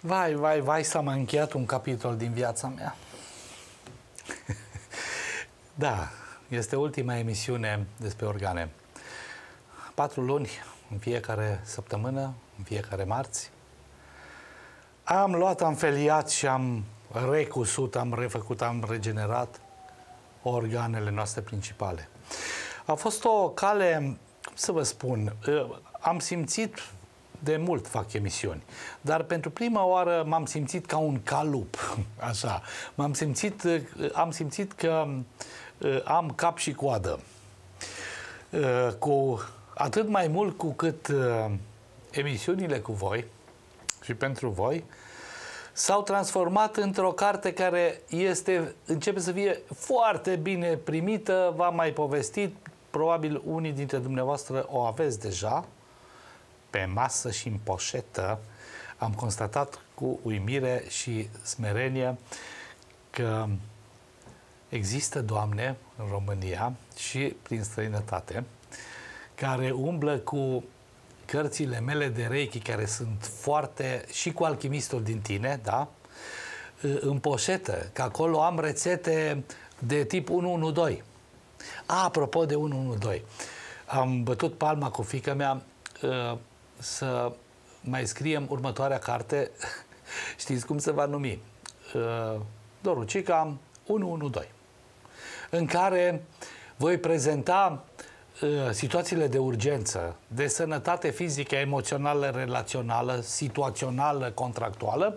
Vai, vai, vai, s-a mai încheiat un capitol din viața mea. Da, este ultima emisiune despre organe. 4 luni, în fiecare săptămână, în fiecare marți. Am luat, am feliat și am recusut, am refăcut, am regenerat organele noastre principale. A fost o cale, cum să vă spun, am simțit, de mult fac emisiuni, dar pentru prima oară m-am simțit ca un calup, așa. Am simțit că am cap și coadă. Cu atât mai mult cu cât emisiunile cu voi și pentru voi s-au transformat într-o carte care începe să fie foarte bine primită. V-am mai povestit, probabil unii dintre dumneavoastră o aveți deja pe masă și în poșetă. Am constatat cu uimire și smerenie că există doamne în România și prin străinătate care umblă cu cărțile mele de Reiki, care sunt foarte, și cu Alchimistul din tine, da? În poșetă, că acolo am rețete de tip 112. Apropo de 112, am bătut palma cu fiica mea să mai scriem următoarea carte. Știți cum se va numi? Dorucica 112, în care voi prezenta situațiile de urgență, de sănătate fizică, emoțională, relațională, situațională, contractuală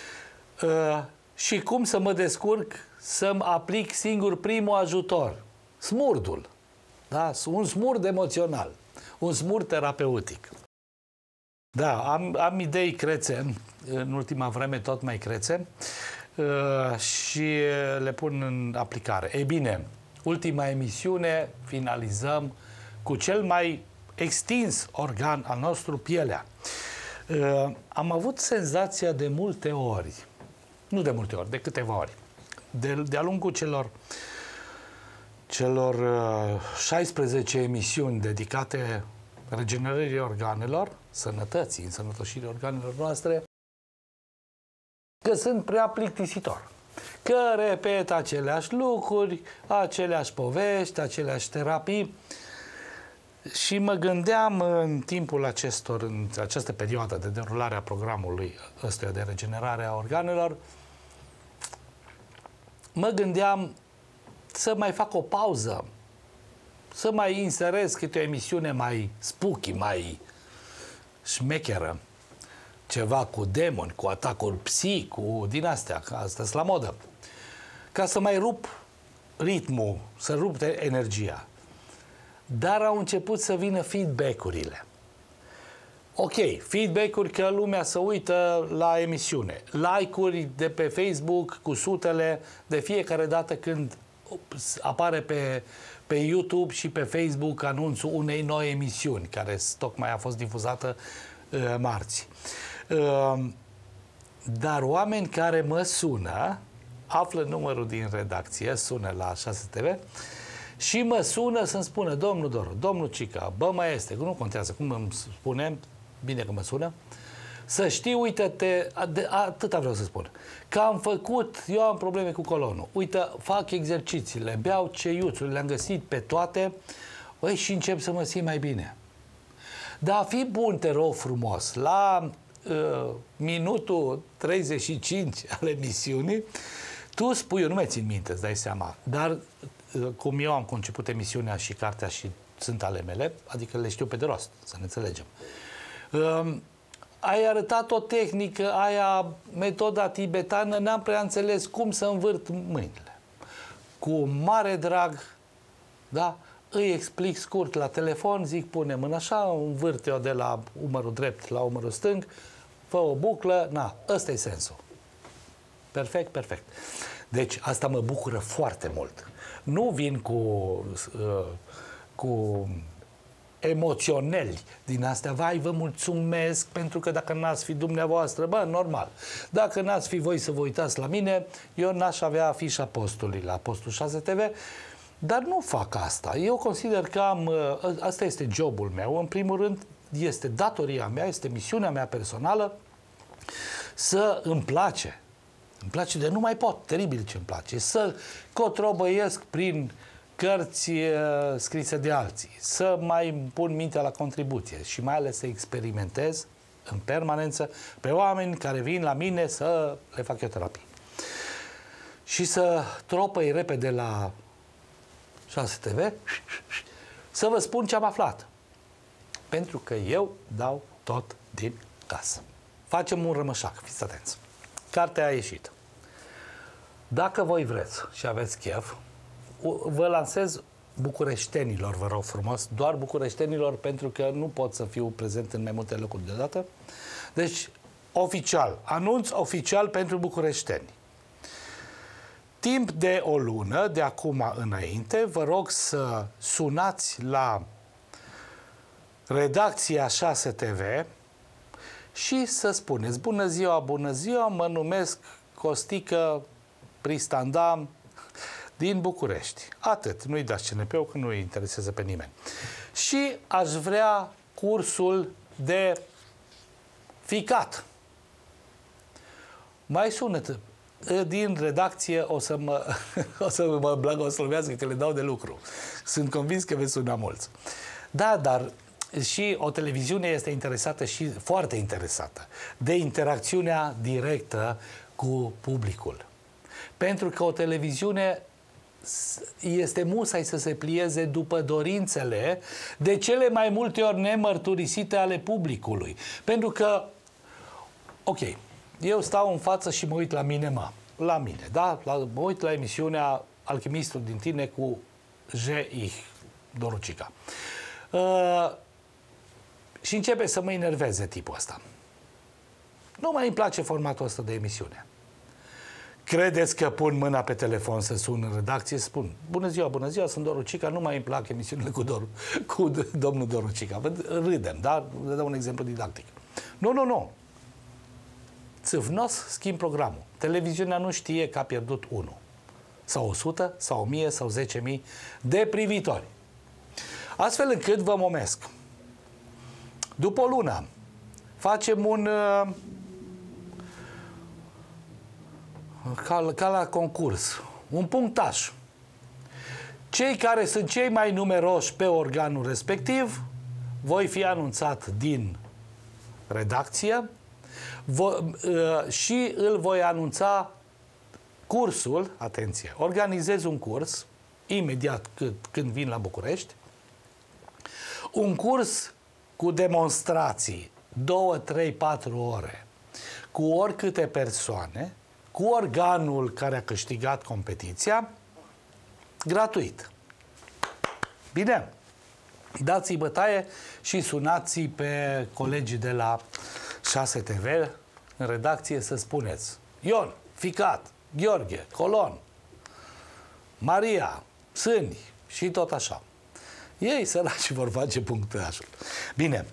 și cum să mă descurc să-mi aplic singur primul ajutor, smurdul, da? Un smurd emoțional, un smurd terapeutic. Da, am idei crețe, în ultima vreme tot mai crețe, și le pun în aplicare. Ei bine, ultima emisiune finalizăm cu cel mai extins organ al nostru, pielea. Am avut senzația de multe ori, nu de multe ori, de câteva ori, de-a lungul celor 16 emisiuni dedicate regenerării organelor, sănătății, însănătoșirii organelor noastre, că sunt prea plictisitor. Că repet aceleași lucruri, aceleași povești, aceleași terapii. Și mă gândeam în timpul în această perioadă de derulare a programului ăstuia de regenerare a organelor, mă gândeam să mai fac o pauză, să mai inserez câte o emisiune mai spooky, mai șmecheră, ceva cu demoni, cu atacuri psi, cu din astea, că astea sunt la modă, ca să mai rup ritmul, să rup energia. Dar au început să vină feedback-urile. Ok, feedback-uri că lumea se uită la emisiune, like-uri de pe Facebook cu sutele de fiecare dată când apare pe YouTube și pe Facebook anunțul unei noi emisiuni, care tocmai a fost difuzată marți. Dar oameni care mă sună, află numărul din redacție, sună la 6TV și mă sună să-mi spună: domnul Doru, domnul Cica, bă, mai este, nu contează cum îmi spune, bine că mă sună, să știi, uite-te, atâta vreau să spun, că eu am probleme cu colonul, uite, fac exercițiile, beau ceiuțuri, le-am găsit pe toate, și încep să mă simt mai bine. Dar fi bun, te rog frumos, la minutul 35 al emisiunii, tu spui, eu nu mai țin minte, îți dai seama, dar cum eu am conceput emisiunea și cartea și sunt ale mele, adică le știu pe de rost, să ne înțelegem. Ai arătat o tehnică, metoda tibetană, n-am prea înțeles cum să învârt mâinile. Cu mare drag, da, îi explic scurt la telefon, zic, pune mâna așa, învârt eu de la umărul drept la umărul stâng, fă o buclă, ăsta e sensul. Perfect, perfect. Deci asta mă bucură foarte mult. Nu vin cu emoționeli din astea, vai, vă mulțumesc, pentru că dacă n-ați fi dumneavoastră, normal. Dacă n-ați fi voi să vă uitați la mine, eu n-aș avea afișa postului la Postul 6 TV, dar nu fac asta. Eu consider că asta este jobul meu. În primul rând, este datoria mea, este misiunea mea personală să îmi place. Îmi place de nu mai pot, teribil ce îmi place. Să cotrobăiesc prin cărți scrise de alții, să mai pun mintea la contribuție și mai ales să experimentez în permanență pe oameni care vin la mine să le fac eu terapie. Și să tropăi repede la 6TV să vă spun ce am aflat. Pentru că eu dau tot din casă. Facem un rămășac, fiți atenți. Cartea a ieșit. Dacă voi vreți și aveți chef, vă lansez bucureștenilor, vă rog frumos, doar bucureștenilor, pentru că nu pot să fiu prezent în mai multe locuri deodată. Deci, oficial, anunț oficial pentru bucureșteni. Timp de o lună, de acum înainte, vă rog să sunați la redacția 6TV și să spuneți: bună ziua, mă numesc Costică Pristanda din București. Atât, nu-i dați CNP-ul, că nu-i interesează pe nimeni. Și aș vrea cursul de ficat. Mai sună din redacție, o să mă blagoslovească că le dau de lucru. Sunt convins că veți suna mulți. Da, dar și o televiziune este interesată și foarte interesată de interacțiunea directă cu publicul. Pentru că o televiziune este musai să se plieze după dorințele de cele mai multe ori nemărturisite ale publicului. Pentru că, ok, eu stau în față și mă uit la mine, da? Mă uit la emisiunea Alchimistul din tine cu J.I. Dorucica. Și începe să mă enerveze tipul ăsta. Nu mai îmi place formatul ăsta de emisiune. Credeți că pun mâna pe telefon să sun în redacție, spun: bună ziua, sunt Dorucica, nu mai îmi plac emisiunile cu domnul Dorucica. Râdem, da? Vă dau un exemplu didactic. Nu. Țâvnos, schimb programul. Televiziunea nu știe că a pierdut 1 sau 100 sau 1000 sau 10.000 de privitori. Astfel încât vă momesc. După o lună facem un ca la concurs, un punctaj. Cei care sunt cei mai numeroși pe organul respectiv, voi fi anunțat din redacție și îl voi anunța cursul, atenție, organizez un curs imediat când vin la București, un curs cu demonstrații, 2, 3, 4 ore, cu oricâte persoane, cu organul care a câștigat competiția, gratuit. Bine? Dați-i bătaie și sunați pe colegii de la 6TV în redacție să spuneți: Ion, ficat, Gheorghe, Colon, Maria, Sâni și tot așa. Ei, săraci, vor face punctajul. Bine.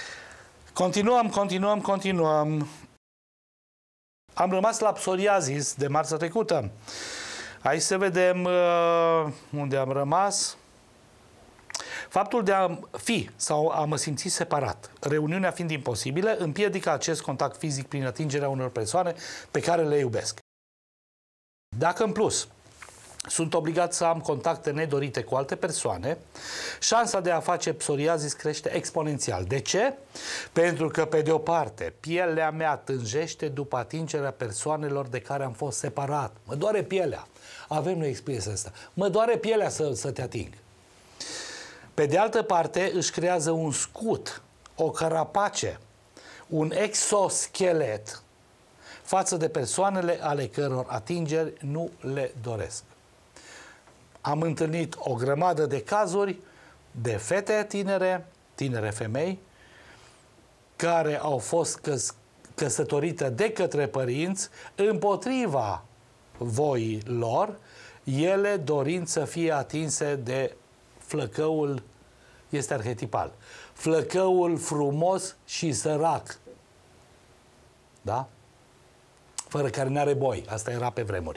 Continuăm. Am rămas la psoriazis de marțea trecută. Hai să vedem unde am rămas. Faptul de a fi sau a mă simți separat, reuniunea fiind imposibilă, împiedică acest contact fizic prin atingerea unor persoane pe care le iubesc. Dacă în plus sunt obligat să am contacte nedorite cu alte persoane, șansa de a face psoriazis crește exponențial. De ce? Pentru că, pe de o parte, pielea mea tânjește după atingerea persoanelor de care am fost separat. Mă doare pielea. Avem noi expresia asta. Mă doare pielea să te ating. Pe de altă parte, își creează un scut, o carapace, un exoschelet față de persoanele ale căror atingeri nu le doresc. Am întâlnit o grămadă de cazuri de fete tinere femei, care au fost căsătorite de către părinți împotriva voii lor, ele dorind să fie atinse de flăcăul, este arhetipal, flăcăul frumos și sărac. Da? Fără care n-are boi. Asta era pe vremuri.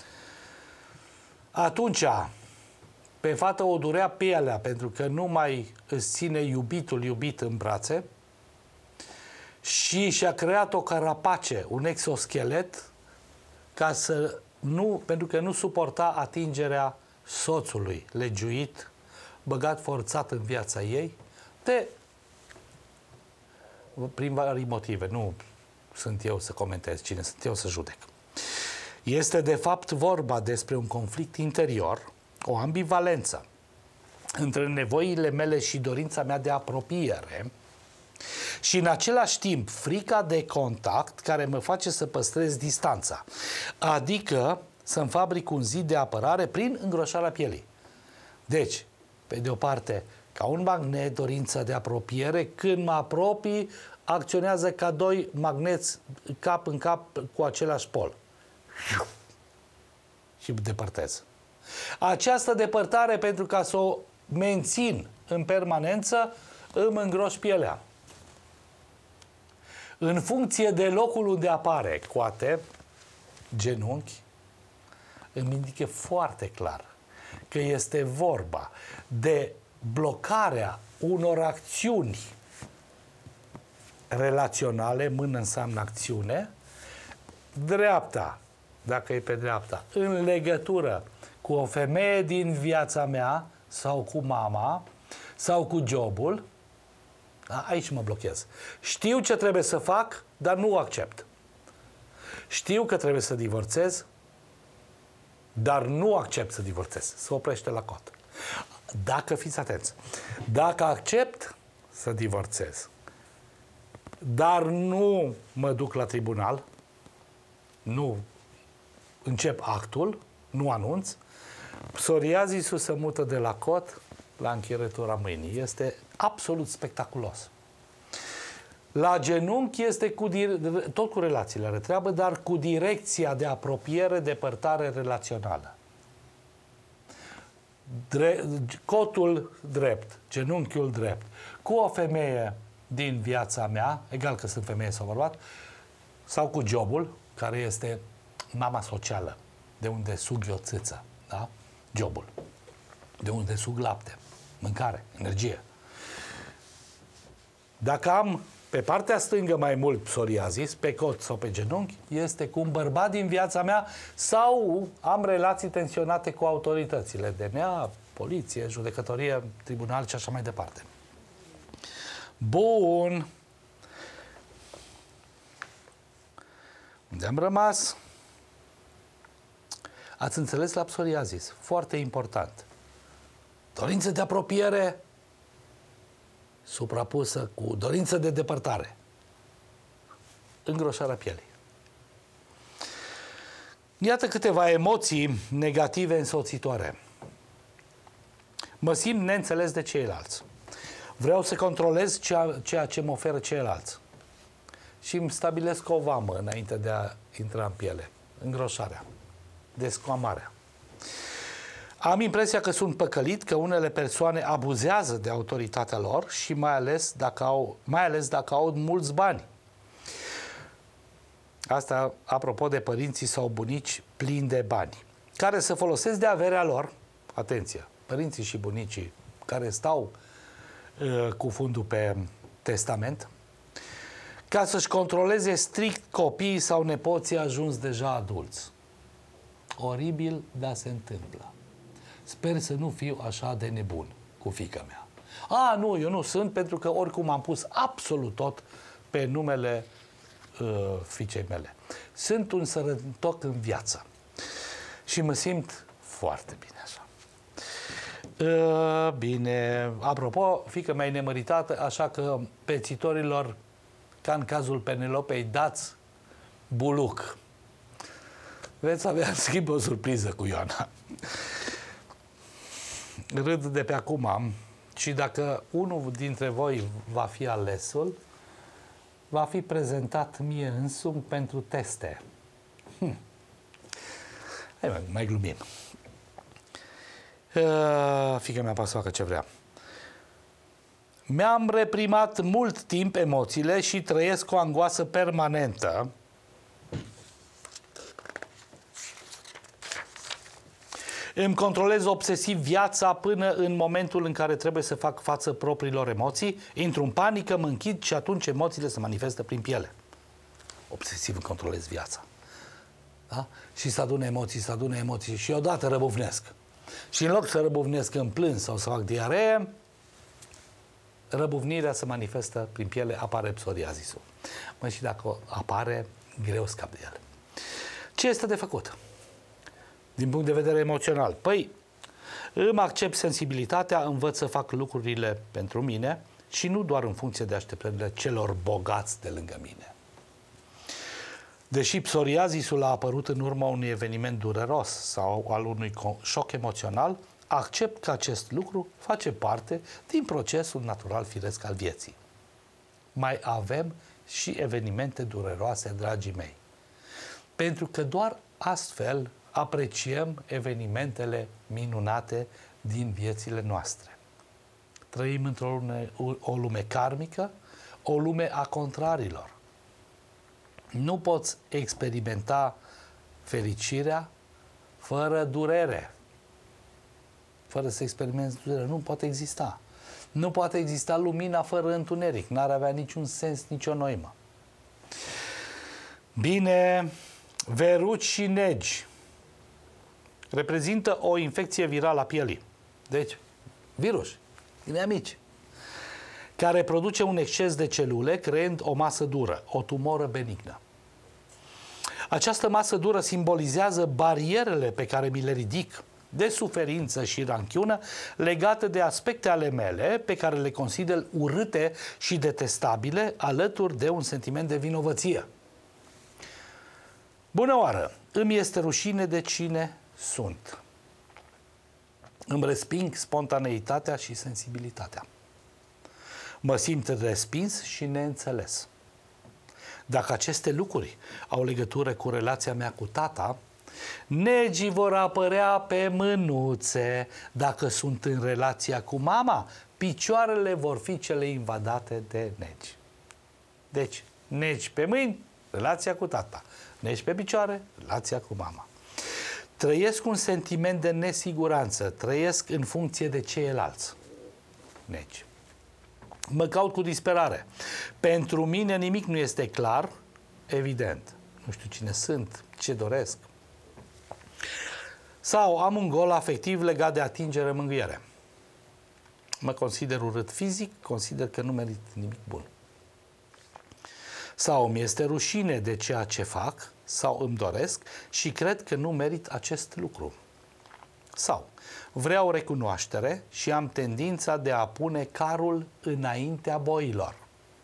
Atunci, pe fată o durea pielea, pentru că nu mai îți ține iubitul iubit în brațe și și-a creat o carapace, un exoschelet, ca să nu, pentru că nu suporta atingerea soțului legiuit, băgat forțat în viața ei, prin vari motive. Nu sunt eu să comentez, cine sunt eu să judec. Este de fapt vorba despre un conflict interior, o ambivalență între nevoile mele și dorința mea de apropiere și în același timp frica de contact care mă face să păstrez distanța, adică să-mi fabric un zid de apărare prin îngroșarea pielii. Deci, pe de o parte, ca un magnet, dorința de apropiere, când mă apropii, acționează ca doi magneți cap în cap cu același pol. Și depărtez. Această depărtare, pentru ca să o mențin în permanență, îmi îngroș pielea. În funcție de locul unde apare coate, genunchi, îmi indică foarte clar că este vorba de blocarea unor acțiuni relaționale, mână înseamnă acțiune, dreapta, dacă e pe dreapta, în legătură cu o femeie din viața mea sau cu mama sau cu jobul, aici mă blochez. Știu ce trebuie să fac, dar nu o accept. Știu că trebuie să divorțez, dar nu accept să divorțez. Se oprește la cot. Dacă, fiți atenți, dacă accept să divorțez, dar nu mă duc la tribunal, nu încep actul, nu anunț, psoriazisul se mută de la cot la închierătura mâinii. Este absolut spectaculos. La genunchi este tot cu relațiile are treabă, dar cu direcția de apropiere, depărtare relațională. Cotul drept, genunchiul drept, cu o femeie din viața mea, egal că sunt femeie sau bărbat, sau cu jobul, care este mama socială, de unde sug eu țâță, da? Jobul, de unde sug lapte, mâncare, energie. Dacă am pe partea stângă mai mult psoriazis, pe cot sau pe genunchi, este cu un bărbat din viața mea sau am relații tensionate cu autoritățile, DNA, poliție, judecătorie, tribunal și așa mai departe. Bun. Unde am rămas? Ați înțeles la psoriazis. Foarte important. Dorință de apropiere suprapusă cu dorință de depărtare. Îngroșarea pielii. Iată câteva emoții negative însoțitoare. Mă simt neînțeles de ceilalți. Vreau să controlez ceea ce mă oferă ceilalți. Și îmi stabilesc o vamă înainte de a intra în piele. Îngroșarea. Descoamarea. Am impresia că sunt păcălit, că unele persoane abuzează de autoritatea lor și mai ales dacă au mulți bani. Asta apropo de părinții sau bunici plini de bani, care se folosesc de averea lor, atenție, părinții și bunicii care stau cu fundul pe testament, ca să-și controleze strict copiii sau nepoții ajuns deja adulți. Oribil, dar se întâmplă. Sper să nu fiu așa de nebun cu fiica mea. Nu, eu nu sunt, pentru că oricum am pus absolut tot pe numele fiicei mele. Sunt un sărătoc în viață și mă simt foarte bine așa. Bine, apropo, fiica mea e nemăritată, așa că pețitorilor, ca în cazul Penelopei, dați buluc. Veți avea, în schimb, o surpriză cu Ioana. Râd de pe acum și dacă unul dintre voi va fi alesul, va fi prezentat mie însumi pentru teste. Hai, mai glumim. Fiica mea poate să facă ce vrea. Mi-am reprimat mult timp emoțiile și trăiesc o angoasă permanentă. Îmi controlez obsesiv viața până în momentul în care trebuie să fac față propriilor emoții, intru în panică, mă închid și atunci emoțiile se manifestă prin piele. Obsesiv îmi controlez viața. Da? Și se adună emoții și odată răbufnesc. Și în loc să răbufnesc în plâns sau să fac diaree, răbufnirea se manifestă prin piele, apare psoriazisul. Mă, și dacă apare, greu scap de el. Ce este de făcut? Din punct de vedere emoțional. Păi, îmi accept sensibilitatea, învăț să fac lucrurile pentru mine și nu doar în funcție de așteptările celor bogați de lângă mine. Deși psoriazisul a apărut în urma unui eveniment dureros sau al unui șoc emoțional, accept că acest lucru face parte din procesul natural firesc al vieții. Mai avem și evenimente dureroase, dragii mei. Pentru că doar astfel apreciem evenimentele minunate din viețile noastre. Trăim într-o lume karmică, o lume a contrarilor. Nu poți experimenta fericirea fără durere. Fără să experimenți durere. Nu poate exista. Nu poate exista lumina fără întuneric. N-ar avea niciun sens, nicio noimă. Bine, veruci și negi reprezintă o infecție virală a pielii. Deci, virus, inamici, care produce un exces de celule, creând o masă dură, o tumoră benignă. Această masă dură simbolizează barierele pe care mi le ridic de suferință și ranchiună legate de aspecte ale mele pe care le consider urâte și detestabile, alături de un sentiment de vinovăție. Bună oară! Îmi este rușine de cine sunt. Îmi resping spontaneitatea și sensibilitatea. Mă simt respins și neînțeles. Dacă aceste lucruri au legătură cu relația mea cu tata, negii vor apărea pe mânuțe. Dacă sunt în relația cu mama, picioarele vor fi cele invadate de negi. Deci, negi pe mâini, relația cu tata. Negi pe picioare, relația cu mama. Trăiesc un sentiment de nesiguranță, trăiesc în funcție de ceilalți. Negi. Mă caut cu disperare. Pentru mine nimic nu este clar, evident. Nu știu cine sunt, ce doresc. Sau am un gol afectiv legat de atingere, mângâiere. Mă consider urât fizic, consider că nu merit nimic bun. Sau mi este rușine de ceea ce fac, sau îmi doresc și cred că nu merit acest lucru. Sau vreau recunoaștere și am tendința de a pune carul înaintea boilor.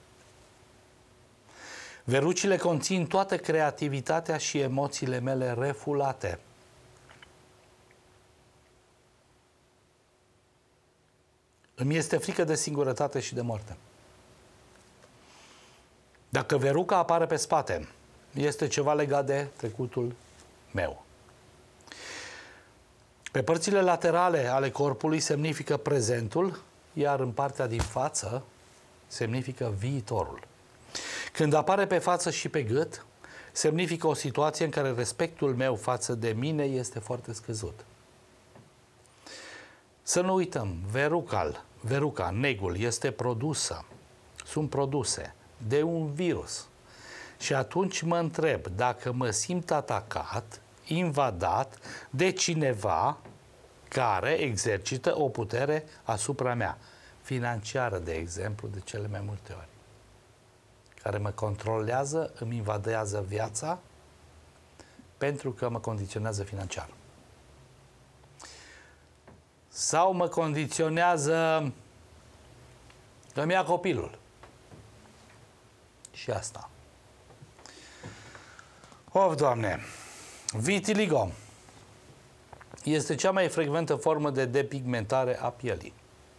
Verucile conțin toată creativitatea și emoțiile mele refulate. Îmi este frică de singurătate și de moarte. Dacă veruca apare pe spate, este ceva legat de trecutul meu. Pe părțile laterale ale corpului semnifică prezentul, iar în partea din față semnifică viitorul. Când apare pe față și pe gât, semnifică o situație în care respectul meu față de mine este foarte scăzut. Să nu uităm, veruca, negul, este produsă, sunt produse de un virus. Și atunci mă întreb dacă mă simt atacat, invadat de cineva care exercită o putere asupra mea, financiară, de exemplu, de cele mai multe ori, care mă controlează, îmi invadează viața pentru că mă condiționează financiar. Sau mă condiționează că mi-a copilul. Și asta. Of, Doamne! Vitiligo este cea mai frecventă formă de depigmentare a pielii.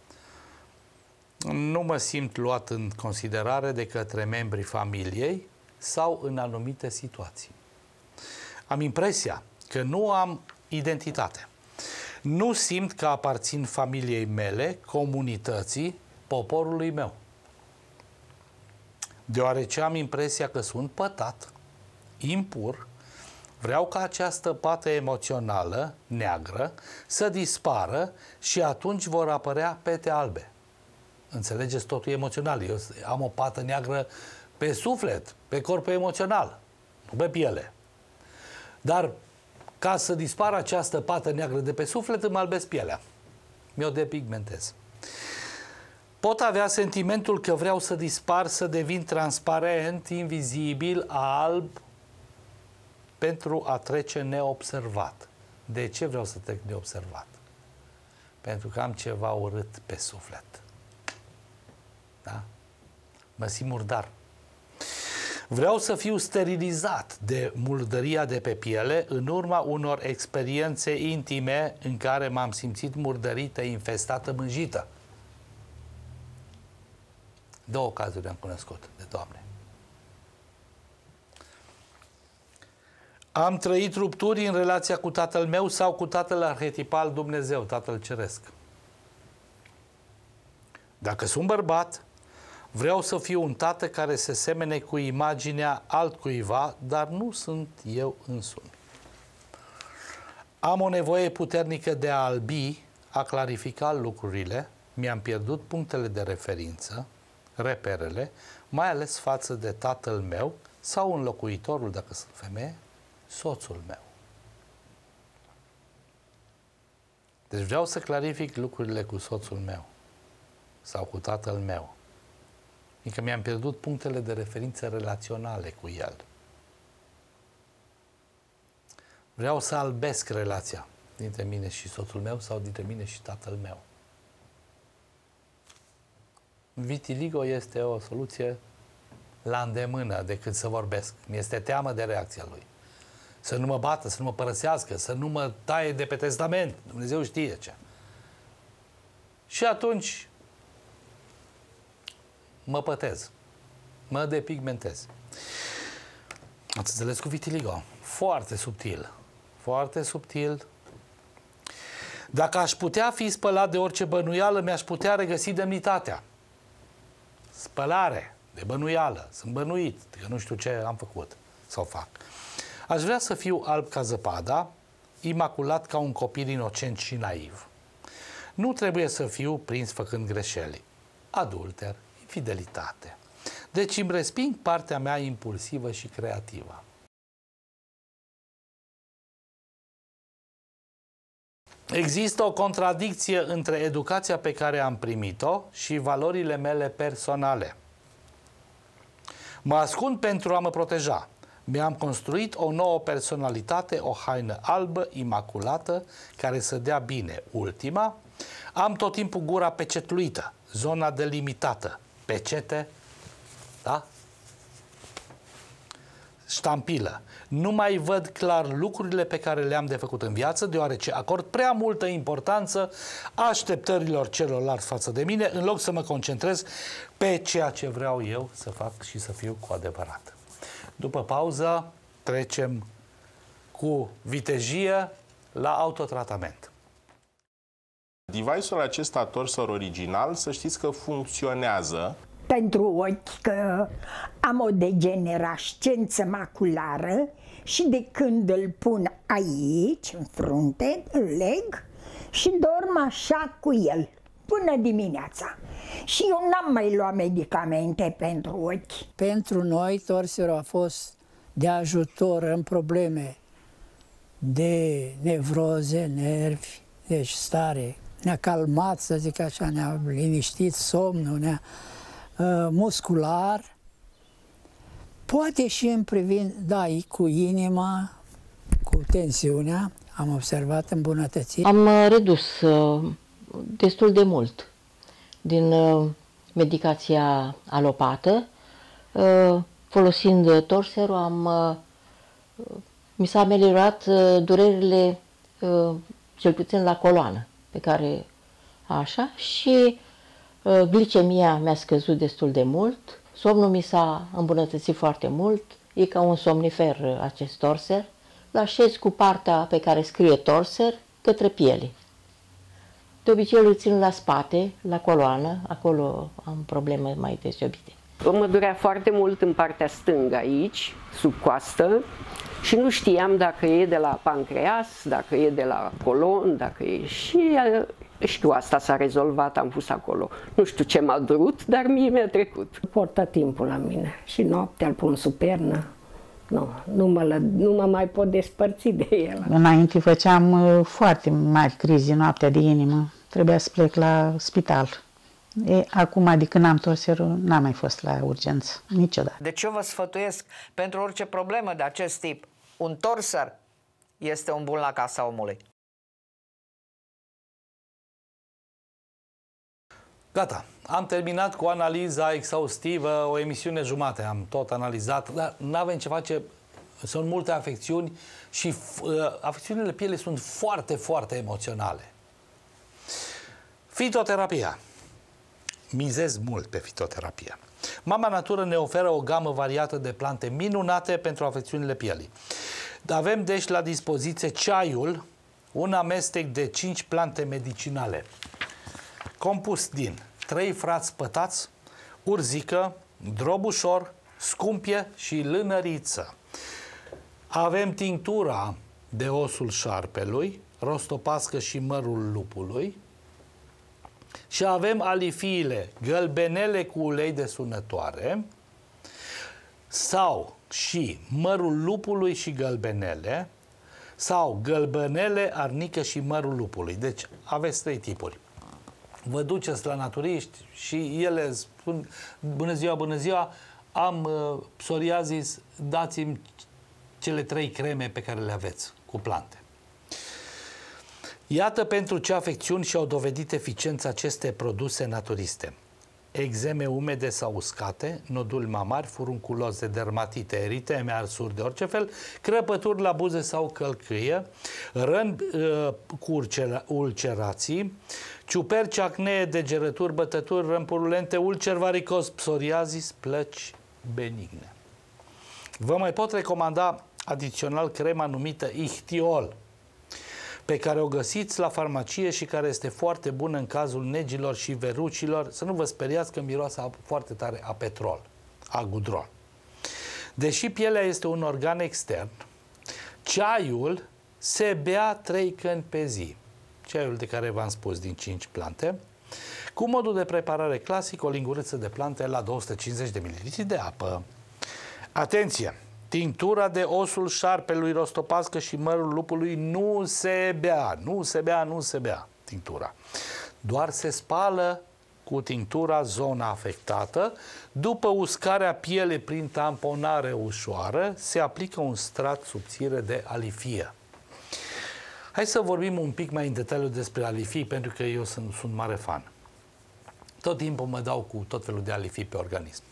Nu mă simt luat în considerare de către membrii familiei sau în anumite situații. Am impresia că nu am identitate. Nu simt că aparțin familiei mele, comunității, poporului meu. Deoarece am impresia că sunt pătat, impur, Vreau ca această pată emoțională, neagră, să dispară și atunci vor apărea pete albe. Înțelegeți? Totul emoțional. Eu am o pată neagră pe suflet, pe corpul emoțional, nu pe piele. Dar ca să dispară această pată neagră de pe suflet, îmi albesc pielea. Mi-o depigmentez. Pot avea sentimentul că vreau să dispar, să devin transparent, invizibil, alb, pentru a trece neobservat. De ce vreau să trec neobservat? Pentru că am ceva urât pe suflet. Da? Mă simt murdar. Vreau să fiu sterilizat de murdăria de pe piele în urma unor experiențe intime în care m-am simțit murdărită, infestată, mânjită. Două cazuri am cunoscut de Doamne. Am trăit rupturi în relația cu tatăl meu sau cu tatăl arhetipal Dumnezeu, Tatăl Ceresc. Dacă sunt bărbat, vreau să fiu un tată care se semene cu imaginea altcuiva, dar nu sunt eu însumi. Am o nevoie puternică de a albi, a clarifica lucrurile, mi-am pierdut punctele de referință, reperele, mai ales față de tatăl meu sau înlocuitorul, dacă sunt femeie, soțul meu. Deci vreau să clarific lucrurile cu soțul meu sau cu tatăl meu. Adică mi-am pierdut punctele de referință relaționale cu el. Vreau să albesc relația dintre mine și soțul meu sau dintre mine și tatăl meu. Vitiligo este o soluție la îndemână decât să vorbesc. Mi-este teamă de reacția lui. Să nu mă bată, să nu mă părăsească, să nu mă taie de pe testament. Dumnezeu știe ce. Și atunci mă pătez. Mă depigmentez. Ați înțeles cu vitiligo? Foarte subtil. Foarte subtil. Dacă aș putea fi spălat de orice bănuială, mi-aș putea regăsi demnitatea. Spălare de bănuială. Sunt bănuit, că nu știu ce am făcut sau fac. Aș vrea să fiu alb ca zăpada, imaculat ca un copil inocent și naiv. Nu trebuie să fiu prins făcând greșeli. Adulter, infidelitate. Deci îmi resping partea mea impulsivă și creativă. Există o contradicție între educația pe care am primit-o și valorile mele personale. Mă ascund pentru a mă proteja. Mi-am construit o nouă personalitate, o haină albă, imaculată, care să dea bine. Ultima, am tot timpul gura pecetluită, zona delimitată. Pecete, da? Ștampilă. Nu mai văd clar lucrurile pe care le-am de făcut în viață, deoarece acord prea multă importanță așteptărilor celorlalți față de mine, în loc să mă concentrez pe ceea ce vreau eu să fac și să fiu cu adevărat. După pauză, trecem cu vitejie la autotratament. Device-ul acesta torsor original, să știți că funcționează pentru ochi, că am o degenerascență maculară și de când îl pun aici, în frunte, îl leg și dorm așa cu el până dimineața. Și eu n-am mai luat medicamente pentru ochi. Pentru noi, torserul a fost de ajutor în probleme de nevroze, nervi, deci stare. Ne-a calmat, să zic așa, ne-a liniștit somnul, muscular. Poate și în privind, da, cu inima, cu tensiunea, am observat îmbunătățiri. Am redus destul de mult din medicația alopată. Folosind torserul, mi s-a ameliorat durerile, cel puțin la coloană, pe care așa, și glicemia mi-a scăzut destul de mult, somnul mi s-a îmbunătățit foarte mult, e ca un somnifer acest torser. L-așez cu partea pe care scrie torser către piele. De obicei îl țin la spate, la coloană, acolo am probleme mai deosebite. Mă durea foarte mult în partea stângă aici, sub coastă, Și nu știam dacă e de la pancreas, dacă e de la colon, dacă e... Și știu, asta s-a rezolvat, am pus acolo. Nu știu ce m-a durut, dar mie mi-a trecut. Portă timpul la mine și noaptea îl pun sub pernă. Nu mă mai pot despărți de el. Înainte făceam foarte mari crize noaptea de inimă. Trebuia să plec la spital. Acum, de când am torserul, n-am mai fost la urgență, niciodată. Deci eu vă sfătuiesc, pentru orice problemă de acest tip, un torser este un bun la casa omului. Gata, am terminat cu analiza exhaustivă, o emisiune jumate am tot analizat, dar nu avem ce face, sunt multe afecțiuni și afecțiunile pielii sunt foarte, foarte emoționale. Fitoterapia. Mizez mult pe fitoterapia. Mama Natură ne oferă o gamă variată de plante minunate pentru afecțiunile pielii. Avem deci la dispoziție ceaiul, un amestec de 5 plante medicinale, compus din 3 frați pătați, urzică, drobușor, scumpie și lânăriță. Avem tinctura de osul șarpelui, rostopască și mărul lupului. Și avem alifiile gălbenele cu ulei de sunătoare sau și mărul lupului și gălbenele sau gălbenele, arnică și mărul lupului. Deci aveți 3 tipuri. Vă duceți la naturiști și ele spun bună ziua, am psoriazis, dați-mi cele 3 creme pe care le aveți cu plante. Iată pentru ce afecțiuni și-au dovedit eficiența aceste produse naturiste. Eczeme umede sau uscate, noduli mamari, furunculoze, dermatite, eriteme, arsuri de orice fel, crăpături la buze sau călcâie, răni cu ulcerații, ciuperci, acnee, degerături, bătături, răni purulente, ulcer varicos, psoriazis, plăci benigne. Vă mai pot recomanda adițional crema numită Ichtiol, pe care o găsiți la farmacie și care este foarte bună în cazul negilor și verucilor. Să nu vă speriați că miroase foarte tare a petrol, a gudron. Deși pielea este un organ extern, ceaiul se bea 3 căni pe zi. Ceaiul de care v-am spus din 5 plante, cu modul de preparare clasic, o linguriță de plante la 250 de ml de apă. Atenție! Tinctura de osul șarpelui, rostopască și mărul lupului nu se bea tinctura. Doar se spală cu tinctura zona afectată. După uscarea pielei prin tamponare ușoară, se aplică un strat subțire de alifie. Hai să vorbim un pic mai în detaliu despre alifii, pentru că eu sunt mare fan. Tot timpul mă dau cu tot felul de alifii pe organism.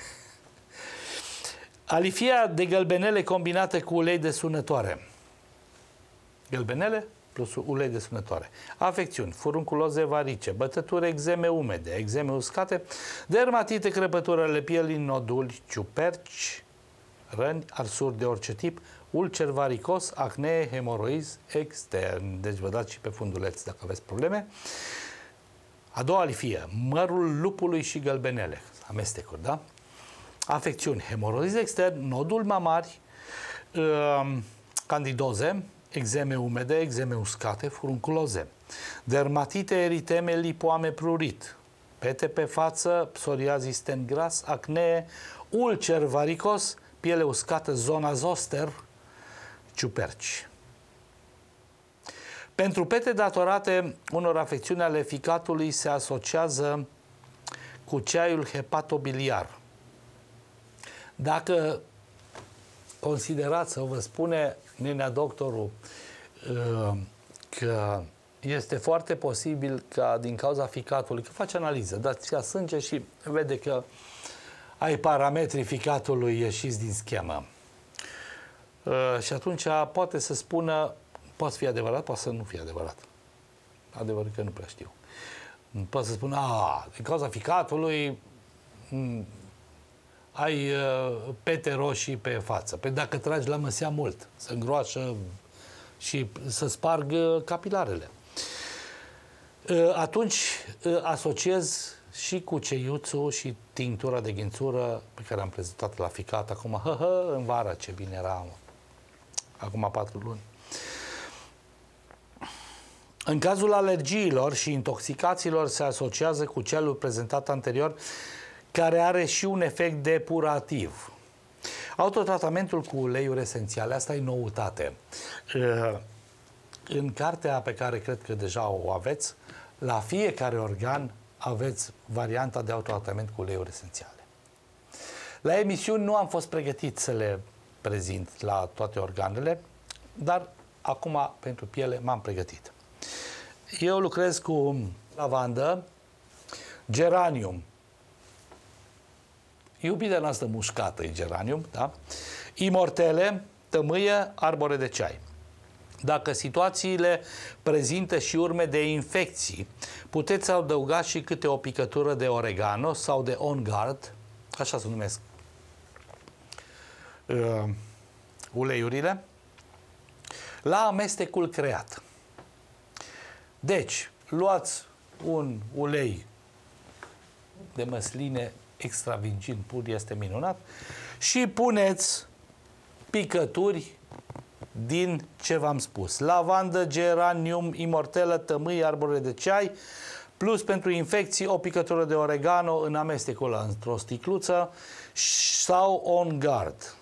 Alifia de gălbenele combinată cu ulei de sunătoare. Gălbenele plus ulei de sunătoare. Afecțiuni, furunculoze varice, bătături, eczeme umede, eczeme uscate, dermatite, crăpături ale pielii, noduli, ciuperci, răni, arsuri de orice tip, ulcer varicos, acnee, hemoroizi extern. Deci vă dați și pe funduleț dacă aveți probleme. A doua alifie, mărul lupului și gălbenele. Amestecuri, da? Afecțiuni, hemoroizi extern, noduli mamari, candidoze, eczeme umede, eczeme uscate, furunculoze, dermatite, eriteme, lipoame, prurit, pete pe față, psoriazis ten gras, acnee, ulcer varicos, piele uscată, zona zoster, ciuperci. Pentru pete datorate unor afecțiuni ale ficatului se asociază cu ceaiul hepatobiliar. Dacă considerați, să vă spune nenea doctorul, că este foarte posibil ca din cauza ficatului, că face analiză, dați ia sânge și vede că ai parametrii ficatului ieșiți din schemă. Și atunci poate să spună, poate să fie adevărat, poate să nu fie adevărat. Adevărul că nu prea știu. Poate să spună, din cauza ficatului ai pete roșii pe față. Păi dacă tragi la măsea mult, să îngroașă și să spargă capilarele. Atunci asociez și cu ceiuțul și tinctura de ghințură pe care am prezentat la ficat acum. În vară ce bine era. acum 4 luni. În cazul alergiilor și intoxicațiilor se asociază cu celul prezentat anterior, care are și un efect depurativ. Autotratamentul cu uleiuri esențiale, asta e noutate. În cartea pe care cred că deja o aveți, la fiecare organ aveți varianta de autotratament cu uleiuri esențiale. La emisiuni nu am fost pregătit să le prezint la toate organele, dar acum pentru piele m-am pregătit. Eu lucrez cu lavandă, geranium, iubita noastră mușcată e geranium, da? Imortele, tămâie, arbore de ceai. Dacă situațiile prezintă și urme de infecții, puteți adăuga și câte o picătură de oregano sau de On Guard, așa se numesc uleiurile, la amestecul creat. Deci, luați un ulei de măsline extra virgin pur, este minunat, și puneți picături din ce v-am spus. Lavandă, geranium, imortelă, tămâie, arbore de ceai, plus pentru infecții o picătură de oregano în amestecul ăla, într-o sticluță, sau On Guard.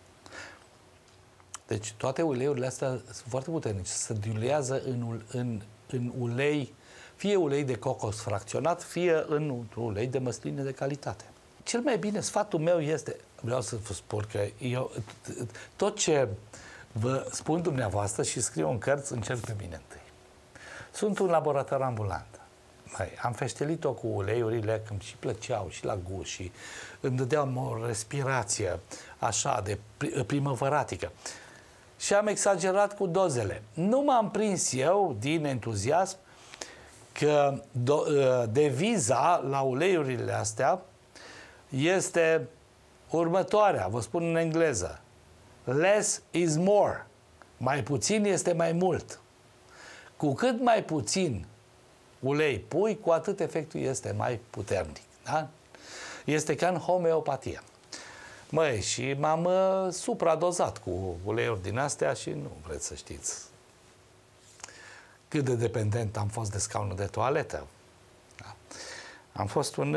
Deci toate uleiurile astea sunt foarte puternice. Se diluează în ulei, fie ulei de cocos fracționat, fie în ulei de măsline de calitate. Cel mai bine, sfatul meu este, vreau să vă spun că eu, tot ce vă spun dumneavoastră și scriu în cărți, încerc pe mine întâi. Sunt un laborator ambulant. Am feștelit-o cu uleiurile, când și plăceau și la gust și îmi dădeam o respirație așa de primăvăratică. Și am exagerat cu dozele. Nu m-am prins eu, din entuziasm, că deviza la uleiurile astea este următoarea, vă spun în engleză. Less is more. Mai puțin este mai mult. Cu cât mai puțin ulei pui, cu atât efectul este mai puternic. Da? Este ca în homeopatie. Măi, și m-am supradozat cu uleiuri din astea și nu vreți să știți cât de dependent am fost de scaunul de toaletă. Da? Am fost un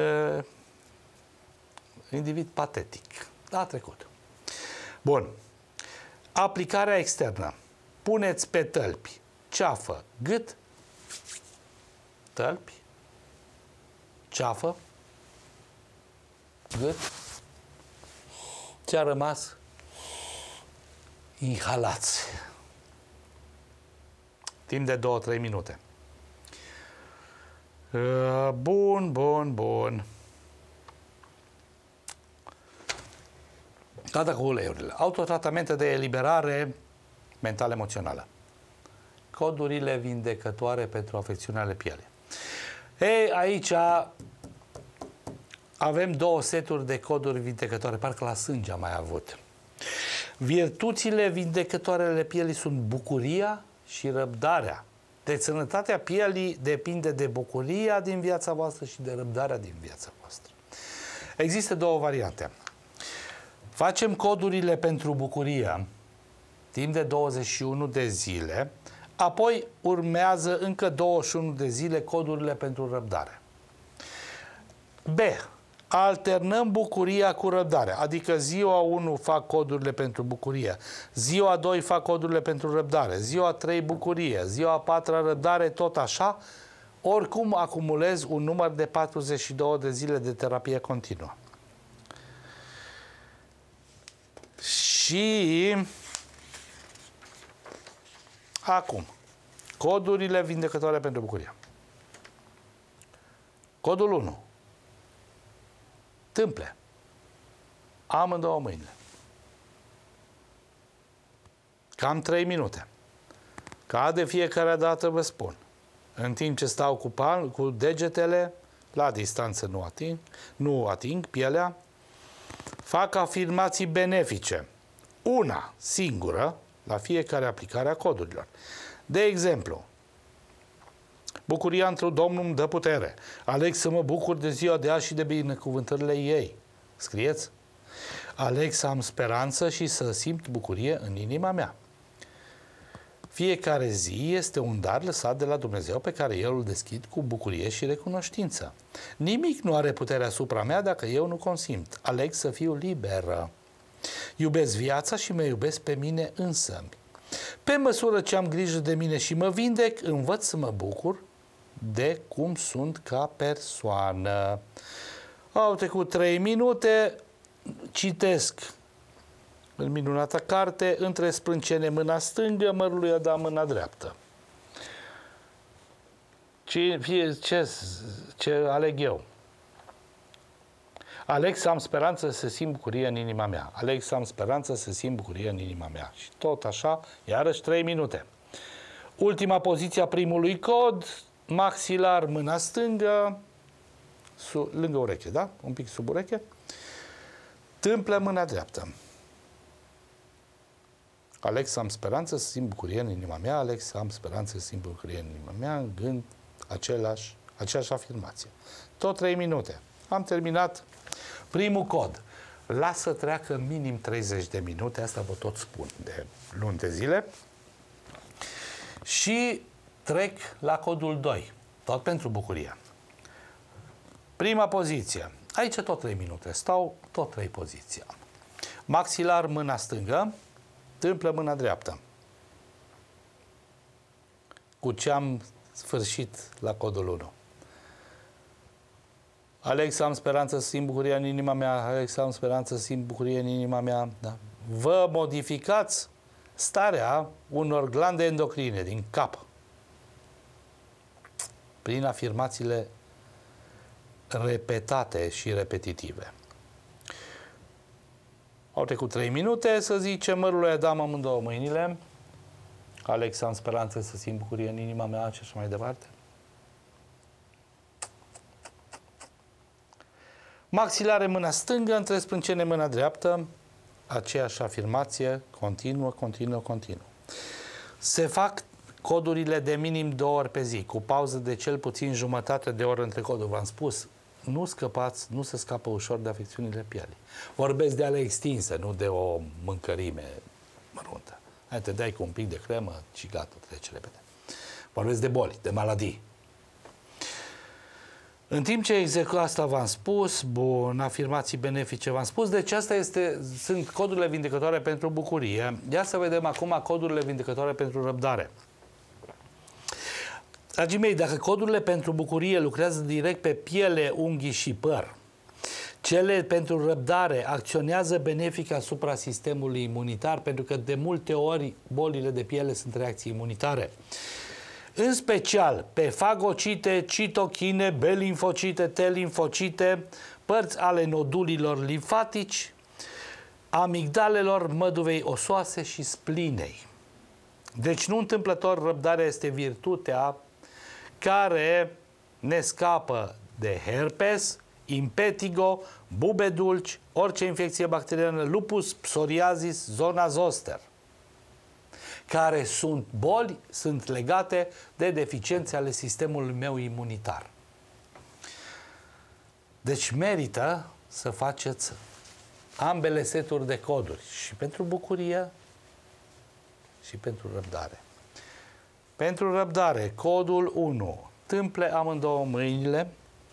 individ patetic. A trecut. Bun. Aplicarea externă. Puneți pe tălpi, ceafă, gât, tălpi, ceafă, gât. Ce a rămas? Inhalați. Timp de 2-3 minute. Bun. Gata cu uleiurile. Autotratamente de eliberare mental-emoțională. Codurile vindecătoare pentru afecțiuni ale pielii. Ei, aici avem 2 seturi de coduri vindecătoare. Parcă la sânge am mai avut. Virtuțile vindecătoare ale pielii sunt bucuria și răbdarea. Deci sănătatea pielii depinde de bucuria din viața voastră și de răbdarea din viața voastră. Există 2 variante. Facem codurile pentru bucuria timp de 21 de zile, apoi urmează încă 21 de zile codurile pentru răbdare. B. Alternăm bucuria cu răbdarea, adică ziua 1 fac codurile pentru bucurie, ziua 2 fac codurile pentru răbdare, ziua 3 bucurie, ziua 4 răbdare, tot așa, oricum acumulez un număr de 42 de zile de terapie continuă. Și acum, codurile vindecătoare pentru bucurie. Codul 1. Tâmple. Amândouă mâinile. Cam 3 minute. Ca de fiecare dată vă spun. În timp ce stau cu degetele, la distanță nu ating pielea, fac afirmații benefice. Una singură la fiecare aplicare a codurilor. De exemplu, bucuria într-o Domnul îmi dă putere. Aleg să mă bucur de ziua de azi și de binecuvântările ei. Scrieți? Aleg să am speranță și să simt bucurie în inima mea. Fiecare zi este un dar lăsat de la Dumnezeu pe care eu îl deschid cu bucurie și recunoștință. Nimic nu are putere asupra mea dacă eu nu consimt. Aleg să fiu liberă. Iubesc viața și mă iubesc pe mine însămi. Pe măsură ce am grijă de mine și mă vindec, învăț să mă bucur de cum sunt ca persoană. Au trecut 3 minute, citesc în minunata carte, între sprâncene mâna stângă, mărul lui Adam mâna dreaptă. Ce aleg eu? Aleg să am speranță să simt bucurie în inima mea. Aleg să am speranță să simt bucurie în inima mea. Și tot așa, iarăși 3 minute. Ultima poziție a primului cod, maxilar, mâna stângă, lângă ureche, da? Un pic sub ureche. Tâmplă, mâna dreaptă. Aleg să am speranță să simt bucurie în inima mea, aleg să am speranță să simt bucurie în inima mea, în gând aceeași afirmație. Tot 3 minute. Am terminat primul cod. Lasă treacă minim 30 de minute, asta vă tot spun de luni de zile. Și trec la codul 2, tot pentru bucurie. Prima poziție. Aici tot 3 minute. Stau tot 3 poziții. Maxilar, mâna stângă, tâmplă, mâna dreaptă. Cu ce am sfârșit la codul 1. Aleg să am speranță să simt bucurie în inima mea, aleg să am speranță să simt bucurie în inima mea. Da. Vă modificați starea unor glande endocrine din cap prin afirmațiile repetate și repetitive. Au trecut 3 minute, să zicem, mărul lui Adam amândouă mâinile. Aleg să am speranță să simt bucurie în inima mea și așa mai departe. Maxilare, mâna stângă, între sprâncene, mâna dreaptă. Aceeași afirmație, continuă. Se fac codurile de minim 2 ori pe zi, cu pauză de cel puțin jumătate de oră între coduri. V-am spus, nu se scapă ușor de afecțiunile pielii. Vorbesc de ale extinse, nu de o mâncărime măruntă. Hai, te dai cu un pic de cremă și gata, trece repede. Vorbesc de boli, de maladii. În timp ce execut asta v-am spus, bun, afirmații benefice v-am spus, deci asta sunt codurile vindecătoare pentru bucurie. Ia să vedem acum codurile vindecătoare pentru răbdare. Dragii mei, dacă codurile pentru bucurie lucrează direct pe piele, unghii și păr, cele pentru răbdare acționează benefic asupra sistemului imunitar, pentru că de multe ori bolile de piele sunt reacții imunitare. În special pe fagocite, citochine, B-limfocite, T-limfocite, părți ale nodulilor limfatici, amigdalelor, măduvei osoase și splinei. Deci nu întâmplător, răbdarea este virtutea care ne scapă de herpes, impetigo, bube dulci, orice infecție bacteriană, lupus, psoriasis, zona zoster, care sunt legate de deficiențe ale sistemului meu imunitar. Deci merită să faceți ambele seturi de coduri, și pentru bucurie și pentru răbdare. Pentru răbdare, codul 1, tâmple amândouă mâinile,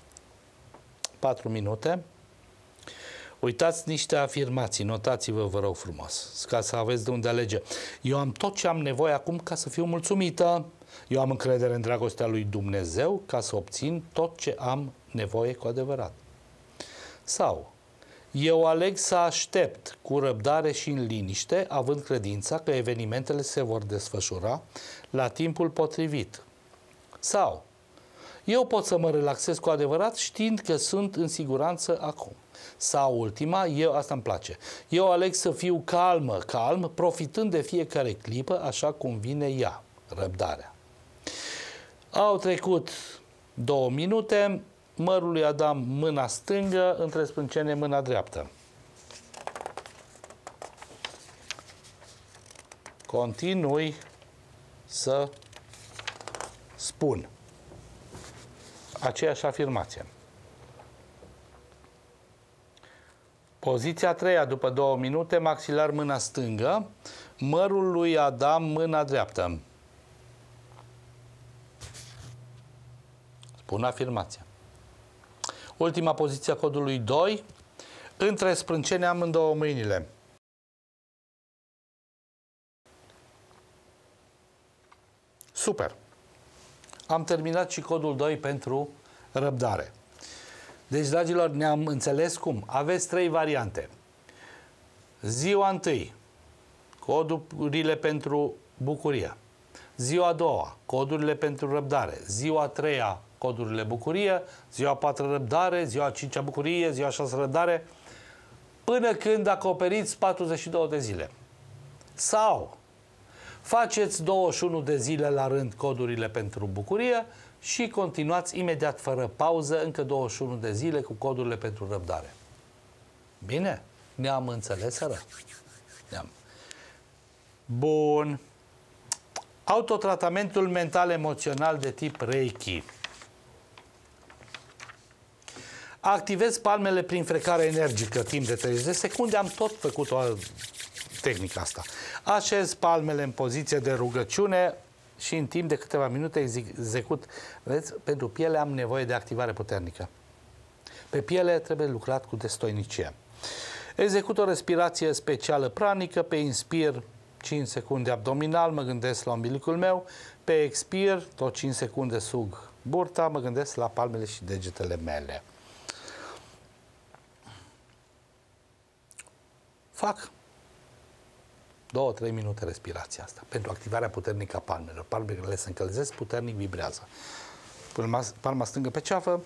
4 minute. Uitați niște afirmații, notați-vă, vă rog frumos, ca să aveți de unde alege. Eu am tot ce am nevoie acum ca să fiu mulțumită. Eu am încredere în dragostea lui Dumnezeu ca să obțin tot ce am nevoie cu adevărat. Sau, eu aleg să aștept cu răbdare și în liniște, având credința că evenimentele se vor desfășura la timpul potrivit. Sau, eu pot să mă relaxez cu adevărat știind că sunt în siguranță acum. Sau ultima, asta îmi place, eu aleg să fiu calm, profitând de fiecare clipă așa cum vine ea, răbdarea. Au trecut 2 minute, mărul lui Adam mâna stângă, între sprâncene mâna dreaptă. Continui să spun aceeași afirmație. Poziția a 3-a, după 2 minute, maxilar mâna stângă, mărul lui Adam mâna dreaptă. Pun afirmația. Ultima poziție a codului 2. Între sprâncene amândouă mâinile. Super. Am terminat și codul 2 pentru răbdare. Deci, dragilor, ne-am înțeles cum? Aveți 3 variante. Ziua 1, codurile pentru bucurie. Ziua a doua, codurile pentru răbdare. Ziua a treia, codurile bucurie. Ziua a patra, răbdare. Ziua a cincea, bucurie. Ziua a șasea, răbdare. Până când acoperiți 42 de zile. Sau faceți 21 de zile la rând codurile pentru bucurie și continuați imediat, fără pauză, încă 21 de zile cu codurile pentru răbdare. Bine? Ne-am înțeles, sără? Bun. Autotratamentul mental-emoțional de tip Reiki. Activezi palmele prin frecare energică timp de 30 de secunde. Am tot făcut o tehnică asta. Așez palmele în poziție de rugăciune și în timp de câteva minute execut. Vedeți, pentru piele am nevoie de activare puternică. Pe piele trebuie lucrat cu destoinicie. Execut o respirație specială pranică. Pe inspir 5 secunde abdominal, mă gândesc la umbilicul meu. Pe expir, tot 5 secunde sug burta, mă gândesc la palmele și degetele mele. Fac 2-3 minute respirația asta pentru activarea puternică a palmelor. Palmele se încălzesc, puternic vibrează. Palma stângă pe ceafă,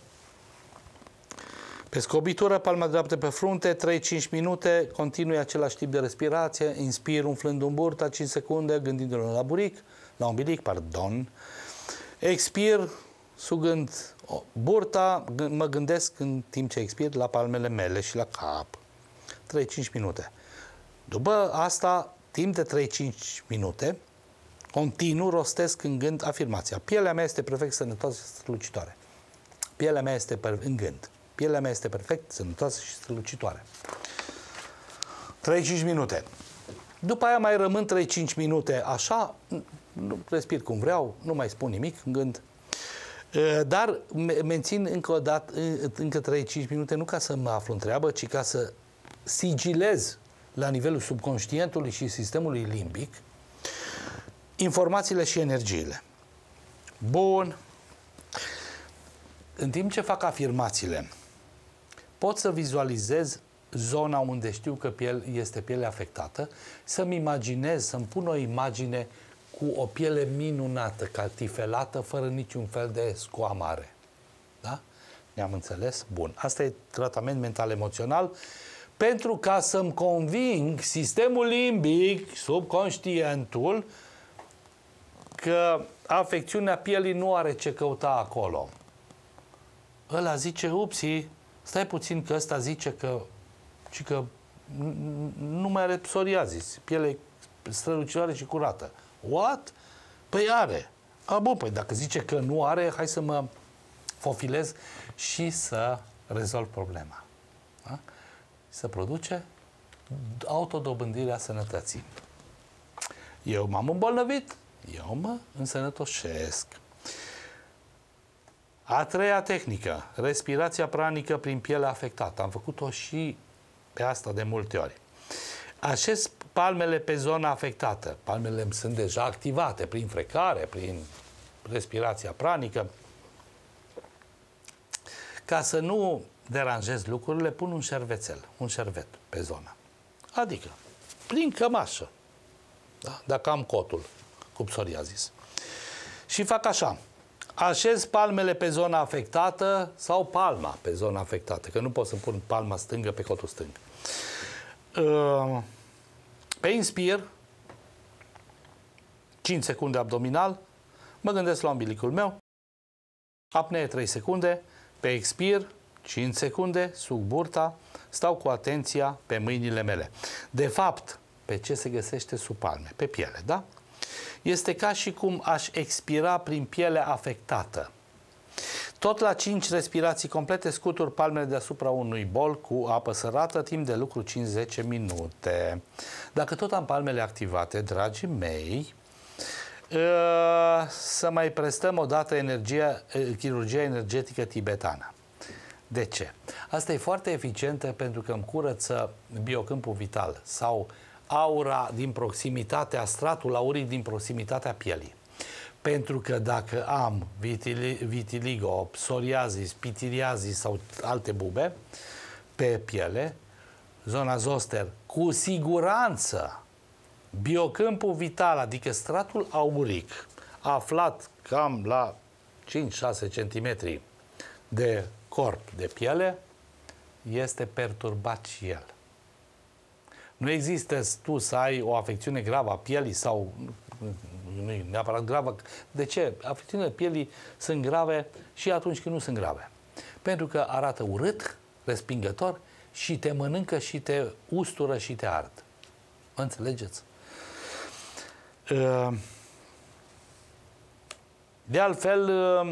pe scobitură, palma dreaptă pe frunte, 3-5 minute, continui același tip de respirație, inspir umflând în burta, 5 secunde, gândindu-l la buric, la umbilic, pardon. Expir, sugând burta, mă gândesc în timp ce expir la palmele mele și la cap. 3-5 minute. După asta, timp de 3-5 minute, continuu rostesc în gând afirmația. Pielea mea este perfect sănătoasă și strălucitoare. Pielea mea este în gând. Pielea mea este perfect sănătoasă și strălucitoare. 3-5 minute. După aia mai rămân 3-5 minute așa, nu respir cum vreau, nu mai spun nimic în gând. Dar mențin încă o dată, încă 3-5 minute, nu ca să mă aflu în treabă, ci ca să sigilez la nivelul subconștientului și sistemului limbic informațiile și energiile. Bun. În timp ce fac afirmațiile, pot să vizualizez zona unde știu că este pielea afectată, să-mi imaginez, să-mi pun o imagine cu o piele minunată, cartifelată, fără niciun fel de scoamare. Da? Ne-am înțeles? Bun. Asta e tratament mental-emoțional pentru ca să-mi conving sistemul limbic, subconștientul, că afecțiunea pielii nu are ce căuta acolo. Ăla zice, upsi, stai puțin că ăsta zice că nu mai are psoriazis, piele strălucitoare și curată. What? Păi are. Bun, păi dacă zice că nu are, hai să mă fofilez și să rezolv problema. Da? Se produce autodobândirea sănătății. Eu m-am îmbolnăvit, eu mă însănătoșesc. A treia tehnică, respirația pranică prin pielea afectată. Am făcut-o și pe asta de multe ori. Așez palmele pe zona afectată. Palmele sunt deja activate prin frecare, prin respirația pranică. Ca să nu deranjez lucrurile, pun un șervețel, un șervet pe zona. Adică, prin cămașă, da? Dacă am cotul cu psoriazis. Și fac așa. Așez palmele pe zona afectată sau palma pe zona afectată, că nu pot să pun palma stângă pe cotul stâng. Pe inspir, 5 secunde abdominal, mă gândesc la umbilicul meu, apnee 3 secunde, pe expir, 5 secunde, sug burta, stau cu atenția pe mâinile mele. De fapt, pe ce se găsește sub palme? Pe piele, da? Este ca și cum aș expira prin pielea afectată. Tot la 5 respirații complete scutur palmele deasupra unui bol cu apă sărată timp de lucru 5-10 minute. Dacă tot am palmele activate, dragii mei, Să mai prestăm o dată chirurgia energetică tibetană. De ce? Asta e foarte eficientă pentru că îmi curăță biocâmpul vital sau aura din proximitatea, stratul auric din proximitatea pielii. Pentru că dacă am vitiligo, psoriazis, pitiriazis sau alte bube pe piele, zona zoster, cu siguranță biocâmpul vital, adică stratul auric, aflat cam la 5-6 cm de corp de piele, este perturbat și el. Nu există tu să ai o afecțiune gravă a pielii sau nu e neapărat gravă. De ce? Afecțiunile pielii sunt grave și atunci când nu sunt grave. Pentru că arată urât, respingător și te mănâncă și te ustură și te ard. Mă înțelegeți? De altfel,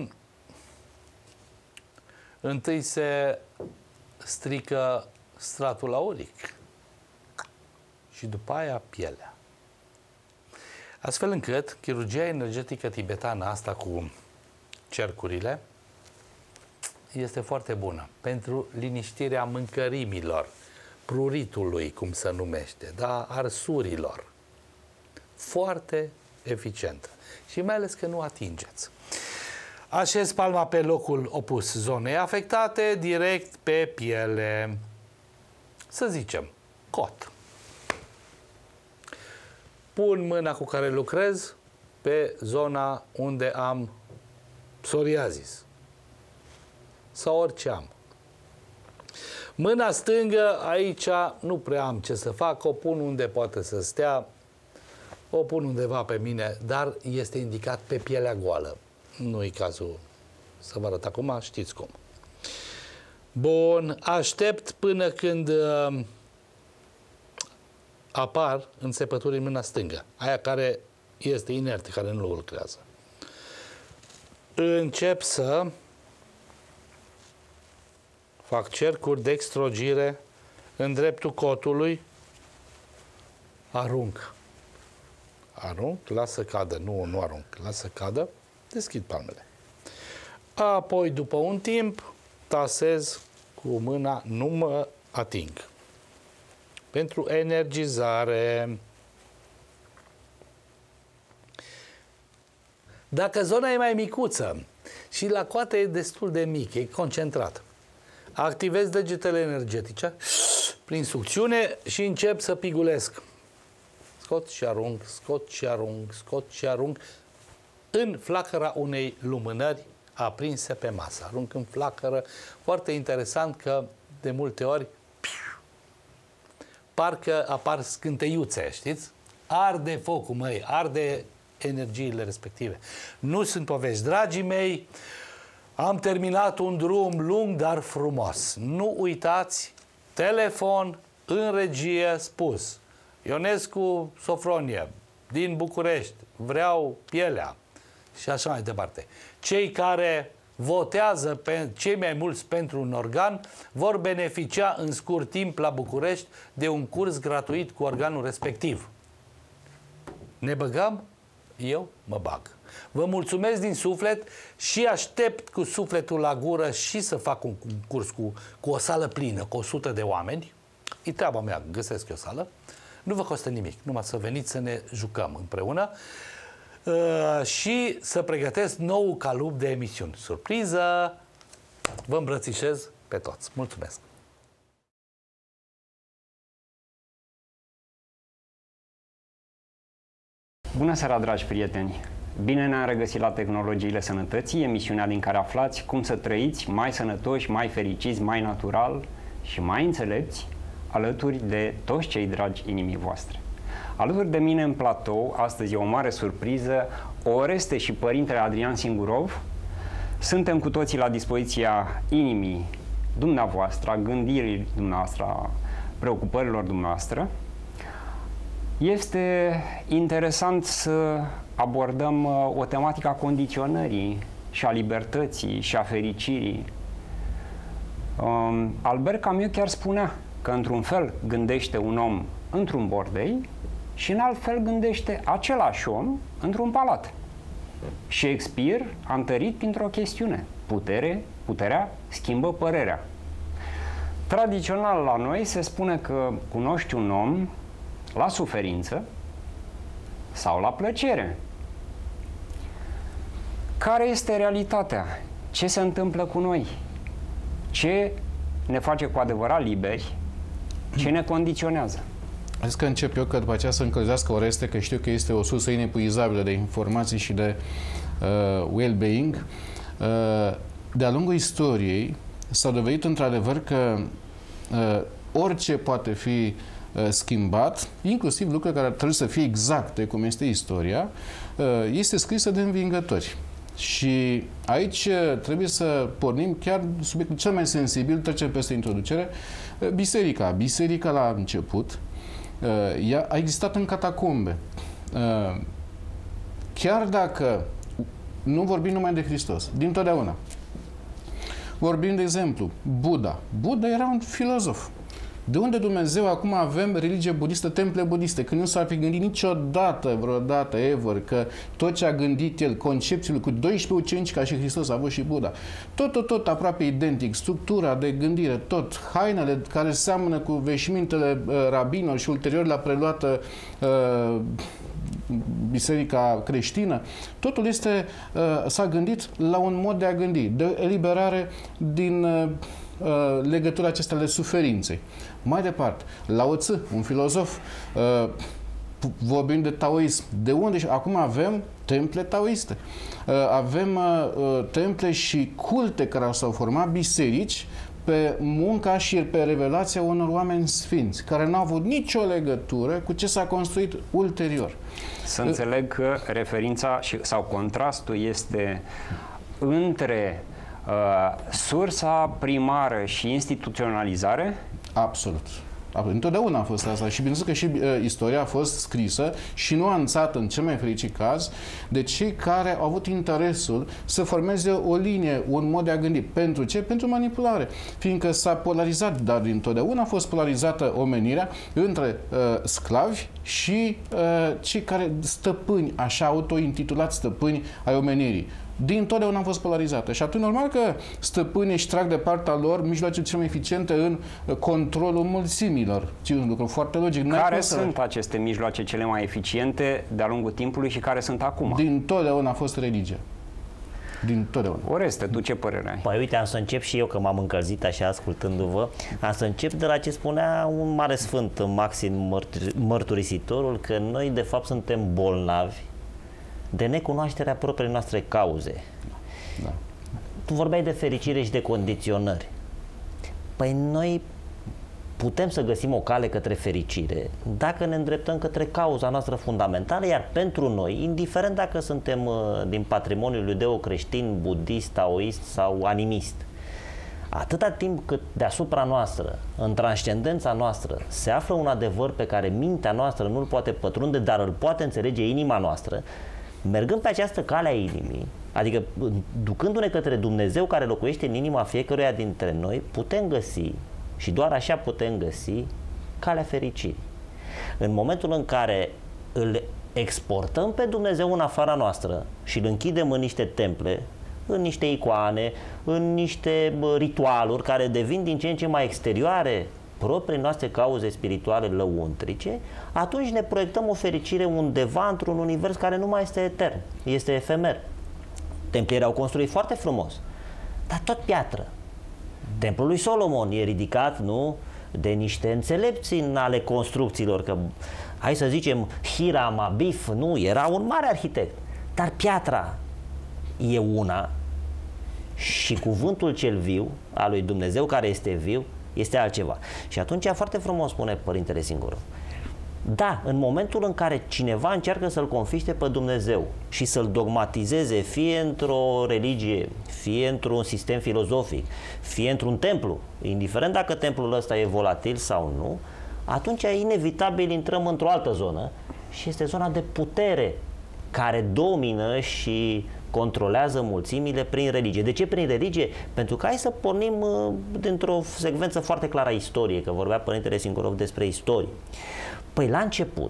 întâi se strică stratul auric și după aia pielea. Astfel încât chirurgia energetică tibetană, asta cu cercurile, este foarte bună pentru liniștirea mâncărimilor, pruritului, cum se numește, da? Arsurilor. Foarte eficientă. Și mai ales că nu atingeți. Așez palma pe locul opus zonei afectate, direct pe piele. Să zicem, cot. Pun mâna cu care lucrez pe zona unde am psoriazis sau orice am. Mâna stângă, aici nu prea am ce să fac, o pun unde poate să stea, o pun undeva pe mine, dar este indicat pe pielea goală. Nu e cazul să vă arăt acum, știți cum. Bun, aștept până când apar înțepături în mâna stângă, aia care este inertă, care nu lucrează. Încep să fac cercuri de extrogire în dreptul cotului, arunc. Arunc, las să cadă, nu arunc, las să cadă, deschid palmele. Apoi, după un timp, tasez cu mâna, nu mă ating. Pentru energizare. Dacă zona e mai micuță și la coată e destul de mic, e concentrat, activez degetele energetice prin sucțiune și încep să pigulesc. Scot și arunc, scot și arunc, scot și arunc în flacăra unei lumânări aprinse pe masă. Arunc în flacără. Foarte interesant că de multe ori parcă apar scânteiuțe, știți? Arde focul, măi, arde energiile respective. Nu sunt povești. Dragii mei, am terminat un drum lung, dar frumos. Nu uitați, telefon în regie spus. Ionescu Sofronie, din București, vreau pielea și așa mai departe. Cei care votează cei mai mulți pentru un organ vor beneficia în scurt timp la București de un curs gratuit cu organul respectiv. Ne băgăm? Eu mă bag. Vă mulțumesc din suflet și aștept cu sufletul la gură și să fac un curs cu o sală plină, cu 100 de oameni. E treaba mea, găsesc eu o sală. Nu vă costă nimic, numai să veniți să ne jucăm împreună și să pregătesc nou calup de emisiuni. Surpriză! Vă îmbrățișez pe toți. Mulțumesc! Bună seara, dragi prieteni! Bine ne-am regăsit la Tehnologiile Sănătății, emisiunea din care aflați cum să trăiți mai sănătoși, mai fericiți, mai natural și mai înțelepți, alături de toți cei dragi inimii voastre. Alături de mine în platou, astăzi e o mare surpriză, Oreste și părintele Adrian Singurov. Suntem cu toții la dispoziția inimii dumneavoastră, a gândirii dumneavoastră, a preocupărilor dumneavoastră. Este interesant să abordăm o tematică a condiționării și a libertății și a fericirii. Albert Camus chiar spunea că într-un fel gândește un om într-un bordei și în alt fel gândește același om într-un palat. Shakespeare a întărit printr-o chestiune. Puterea schimbă părerea. Tradițional la noi se spune că cunoști un om la suferință sau la plăcere. Care este realitatea? Ce se întâmplă cu noi? Ce ne face cu adevărat liberi? Ce ne condiționează? Zis că încep eu, că după aceea să încălzească Oreste, că știu că este o sursă inepuizabilă de informații și de well-being. De-a lungul istoriei s-a dovedit într-adevăr că orice poate fi schimbat, inclusiv lucruri care trebuie să fie exacte, cum este istoria, este scrisă de învingători. Și aici trebuie să pornim chiar subiectul cel mai sensibil, trecem peste introducere, biserica. Biserica la început ea a existat în catacombe. Chiar dacă nu vorbim numai de Hristos, dintotdeauna. Vorbim, de exemplu, Buddha. Buddha era un filozof. De unde Dumnezeu acum avem religie budistă, temple budiste? Când nu s-ar fi gândit niciodată, vreodată, ever, că tot ce a gândit el, concepțiile cu 12 ucenici ca și Hristos a avut și Buddha, tot aproape identic, structura de gândire, tot, hainele care seamănă cu veșmintele rabinilor și ulterior l-a preluat biserica creștină, totul este, s-a gândit la un mod de a gândi, de eliberare din legătura acestea de suferinței. Mai departe, Lao Tzu, un filozof, vorbim de taoism. De unde? Acum avem temple taoiste. Avem temple și culte care s-au format, biserici, pe munca și pe revelația unor oameni sfinți, care n-au avut nicio legătură cu ce s-a construit ulterior. Să înțeleg că referința sau contrastul este între sursa primară și instituționalizare? Absolut. Întotdeauna a fost asta și bineînțeles că și istoria a fost scrisă și nuanțată în cel mai fericit caz de cei care au avut interesul să formeze o linie, un mod de a gândi. Pentru ce? Pentru manipulare. Fiindcă s-a polarizat, dar dintotdeauna a fost polarizată omenirea între sclavi și cei care stăpâni, așa autointitulați stăpâni ai omenirii. Dintotdeauna am fost polarizată și atunci normal că stăpânii își trag de partea lor mijloacele cele mai eficiente în controlul mulțimilor. Ce un lucru foarte logic. Care sunt aceste mijloace cele mai eficiente de-a lungul timpului și care sunt acum? Dintotdeauna a fost religia. Dintotdeauna. Oreste, tu ce părere ai? Păi uite, am să încep și eu, că m-am încălzit așa ascultându-vă, am să încep de la ce spunea un mare sfânt, Maxim Mărturisitorul, că noi de fapt suntem bolnavi de necunoașterea propriei noastre cauze. Da. Tu vorbeai de fericire și de condiționări. Păi noi putem să găsim o cale către fericire dacă ne îndreptăm către cauza noastră fundamentală, iar pentru noi, indiferent dacă suntem din patrimoniul iudeo-creștin, budist, taoist sau animist, atâta timp cât deasupra noastră, în transcendența noastră, se află un adevăr pe care mintea noastră nu-l poate pătrunde, dar îl poate înțelege inima noastră, mergând pe această cale a inimii, adică ducându-ne către Dumnezeu care locuiește în inima fiecăruia dintre noi, putem găsi, și doar așa putem găsi, calea fericirii. În momentul în care îl exportăm pe Dumnezeu în afara noastră și îl închidem în niște temple, în niște icoane, în niște ritualuri care devin din ce în ce mai exterioare proprii noastre cauze spirituale lăuntrice, atunci ne proiectăm o fericire undeva într-un univers care nu mai este etern, este efemer. Templierii au construit foarte frumos, dar tot piatră. Templul lui Solomon e ridicat, nu, de niște înțelepți în ale construcțiilor, că, hai să zicem, Hiram Abif, nu, era un mare arhitect, dar piatra e una și cuvântul cel viu al lui Dumnezeu care este viu este altceva. Și atunci foarte frumos spune Părintele Singurov. Da, în momentul în care cineva încearcă să-L confiște pe Dumnezeu și să-L dogmatizeze fie într-o religie, fie într-un sistem filozofic, fie într-un templu, indiferent dacă templul ăsta e volatil sau nu, atunci inevitabil intrăm într-o altă zonă și este zona de putere care domină și controlează mulțimile prin religie. De ce prin religie? Pentru că hai să pornim dintr-o secvență foarte clară a istoriei, că vorbea Părintele Singurov despre istorie. Păi la început,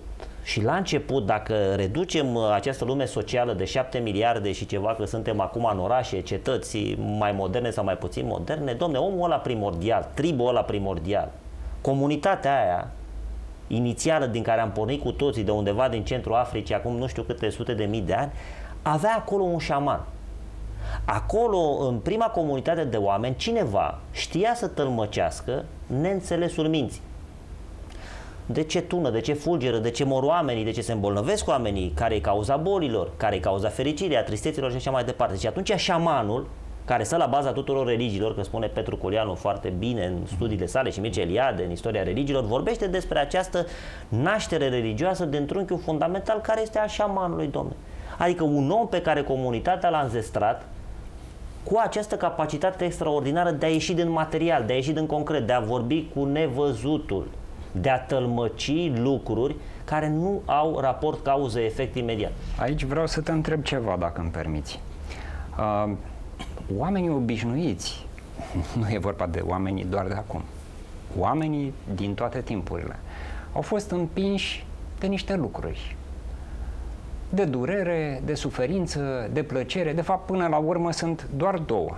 Și la început, dacă reducem această lume socială de 7 miliarde și ceva, că suntem acum în orașe, cetăți mai moderne sau mai puțin moderne, domne, omul ăla primordial, tribul ăla primordial, comunitatea aia inițială din care am pornit cu toții de undeva din centrul Africii, acum nu știu câte sute de mii de ani, avea acolo un șaman. Acolo, în prima comunitate de oameni, cineva știa să tălmăcească neînțelesul minții. De ce tună, de ce fulgeră, de ce mor oamenii, de ce se îmbolnăvesc oamenii, care e cauza bolilor, care e cauza fericirii, a tristeților și așa mai departe. Și atunci șamanul, care stă la baza tuturor religiilor, că spune Petru Culianu foarte bine în studiile sale și Mircea Eliade în istoria religiilor, vorbește despre această naștere religioasă din trunchiul fundamental care este a șamanului, domne. Adică un om pe care comunitatea l-a înzestrat cu această capacitate extraordinară de a ieși din material, de a ieși din concret, de a vorbi cu nevăzutul, de a tălmăci lucruri care nu au raport cauză-efect imediat. Aici vreau să te întreb ceva, dacă îmi permiți. Oamenii obișnuiți, nu e vorba de oamenii doar de acum, oamenii din toate timpurile, au fost împinși de niște lucruri. De durere, de suferință, de plăcere. De fapt, până la urmă sunt doar două.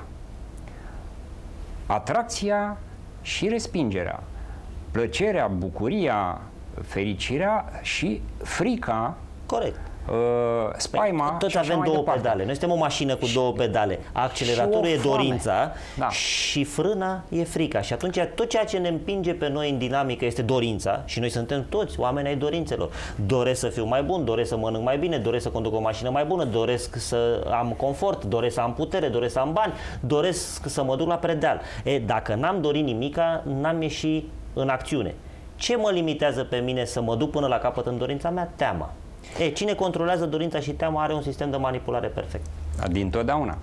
Atracția și respingerea. Plăcerea, bucuria, fericirea și frica. Corect. Spaima. Toți avem două pedale. Noi suntem o mașină cu două pedale. Acceleratorul e dorința și frâna e frica. Și atunci tot ceea ce ne împinge pe noi în dinamică este dorința. Și noi suntem toți oameni ai dorințelor. Doresc să fiu mai bun, doresc să mănânc mai bine, doresc să conduc o mașină mai bună, doresc să am confort, doresc să am putere, doresc să am bani, doresc să mă duc la predeal. Dacă n-am dorit nimica, n-am ieșit în acțiune. Ce mă limitează pe mine să mă duc până la capăt în dorința mea? Teama. Cine controlează dorința și teama are un sistem de manipulare perfect. Dintotdeauna.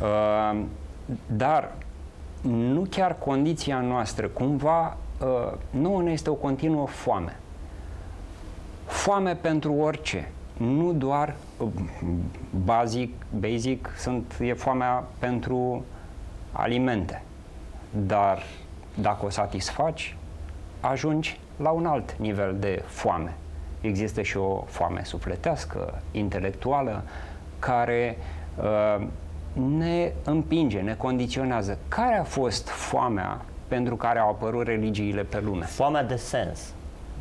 Dar nu chiar condiția noastră, cumva, nouă ne este o continuă foame. Foame pentru orice. Nu doar basic e foamea pentru alimente. Dar dacă o satisfaci, ajungi la un alt nivel de foame. Există și o foame sufletească, intelectuală, care ne împinge, ne condiționează. Care a fost foamea pentru care au apărut religiile pe lume? Foamea de sens.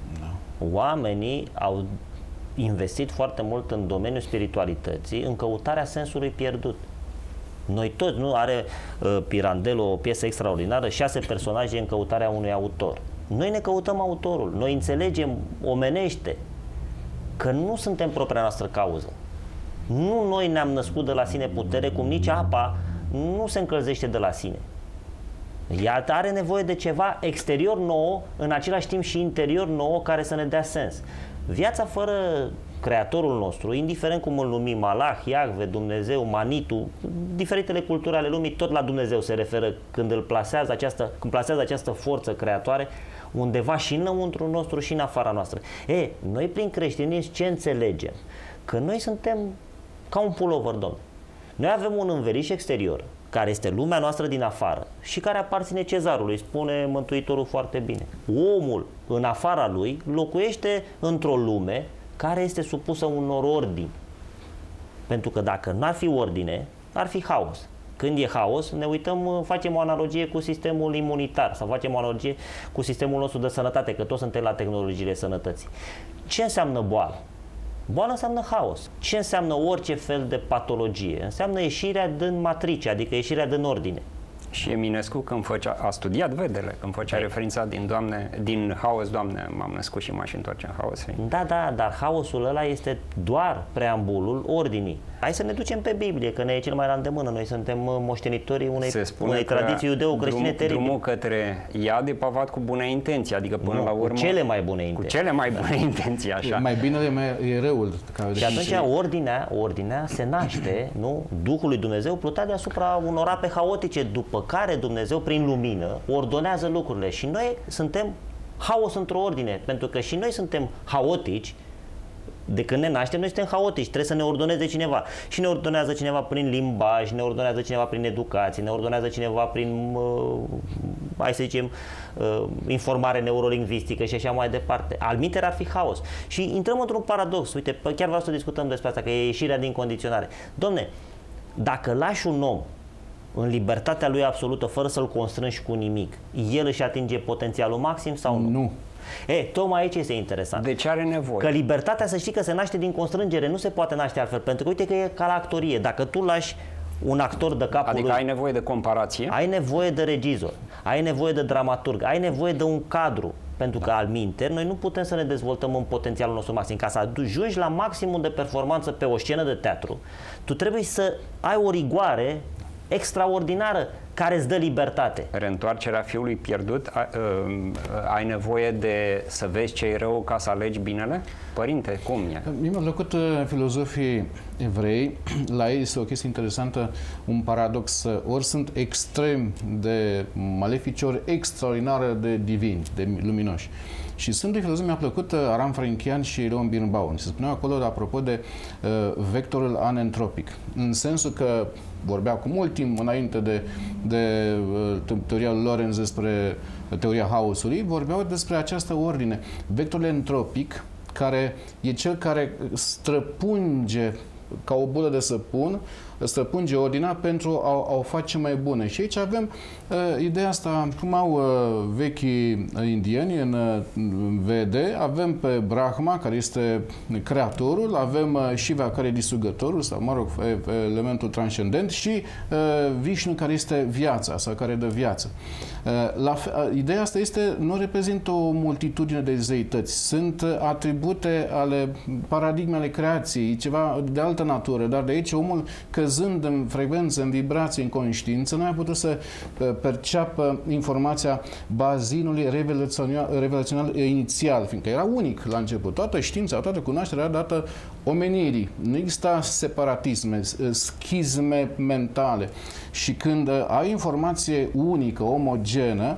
Oamenii au investit foarte mult în domeniul spiritualității, în căutarea sensului pierdut. Noi toți, nu are Pirandello o piesă extraordinară, 6 personaje în căutarea unui autor. Noi ne căutăm autorul, noi înțelegem omenește că nu suntem propria noastră cauză. Nu noi ne-am născut de la sine putere, cum nici apa nu se încălzește de la sine. Ea are nevoie de ceva exterior nou, în același timp și interior nou, care să ne dea sens. Viața fără Creatorul nostru, indiferent cum îl numim, Allah, Iahve, Dumnezeu, Manitu, diferitele culturi ale lumii, tot la Dumnezeu se referă când îl plasează această forță creatoare undeva și înăuntru nostru și în afara noastră. Noi prin creștinism ce înțelegem? Că noi suntem ca un pulover, domn. Noi avem un înveliș exterior, care este lumea noastră din afară și care aparține cezarului, spune Mântuitorul foarte bine. Omul, în afara lui, locuiește într-o lume care este supusă unor ordini. Pentru că dacă n-ar fi ordine, ar fi haos. Când e haos, ne uităm, facem o analogie cu sistemul imunitar sau facem o analogie cu sistemul nostru de sănătate, că toți suntem la tehnologiile sănătății. Ce înseamnă boală? Boală înseamnă haos. Ce înseamnă orice fel de patologie? Înseamnă ieșirea din matrice, adică ieșirea din ordine. Și Eminescu, când a studiat Vedele, când făcea referința din haos, Doamne, m-am născut și m-aș întoarce în haos. Da, dar haosul ăla este doar preambulul ordinii. Hai să ne ducem pe Biblie, că ne e cel mai la îndemână. Noi suntem moștenitorii unei tradiții iudeo-creștine teribile. Drumul către iad e pavat cu bune intenții, adică până la urmă... Cu cele mai bune intenții. Cu cele mai bune intenții, așa. Mai bine e răul. Și atunci ordinea se naște, nu? Duhul lui Dumnezeu plutea deasupra unor ape haotice, după care Dumnezeu, prin lumină, ordonează lucrurile. Și noi suntem haos într-o ordine, pentru că și noi suntem haotici De când ne naștem, noi suntem haotici, trebuie să ne ordoneze cineva. Și ne ordonează cineva prin limbaj, ne ordonează cineva prin educație, ne ordonează cineva prin, hai să zicem, informare neurolingvistică și așa mai departe. Alminteri ar fi haos. Și intrăm într-un paradox. Uite, chiar vreau să discutăm despre asta, că e ieșirea din condiționare. Domne, dacă lași un om în libertatea lui absolută, fără să-l constrângi cu nimic, el își atinge potențialul maxim sau nu? Nu. Tocmai aici este interesant. De ce are nevoie? Că libertatea, să știi că se naște din constrângere, nu se poate naște altfel, pentru că uite că e ca la actorie. Dacă tu lași un actor de capul Adică lui, ai nevoie de comparație? ai nevoie de regizor, ai nevoie de dramaturg, ai nevoie de un cadru. Pentru că alminteri, noi nu putem să ne dezvoltăm în potențialul nostru maxim. Ca să ajungi la maximum de performanță pe o scenă de teatru, tu trebuie să ai o rigoare extraordinară care îți dă libertate. Reîntoarcerea fiului pierdut, ai nevoie de să vezi ce e rău ca să alegi binele? Părinte, cum e? Mie mi-a plăcut filozofii evrei. La ei este o chestie interesantă, un paradox. Ori sunt extrem de malefici, ori extraordinar de divini, de luminoși. Și sunt de filozofi, mi-a plăcut Aram Franchian și Leon Birnbaum. Se spunea acolo, apropo de vectorul anentropic. În sensul că vorbea cu mult timp înainte de teoria lui Lorenz despre teoria haosului, vorbeau despre această ordine. Vectorul entropic, care e cel care străpunge ca o bulă de săpun, străpunge ordinea pentru a o face mai bună. Și aici avem ideea asta, cum au vechii indieni în Vede, avem pe Brahma, care este creatorul, avem Shiva, care e distrugătorul, sau, mă rog, elementul transcendent, și Vishnu, care este viața, sau care dă viață. Ideea asta este, nu reprezintă o multitudine de zeități, sunt atribute ale paradigmele creației, ceva de altă natură, dar de aici omul, căzând în frecvență, în vibrație, în conștiință, nu a putut să perceapă informația bazinului revelațional inițial, fiindcă era unic la început. Toată știința, toată cunoașterea era dată omenirii. Nu exista separatisme, schizme mentale. Și când ai informație unică, omogenă,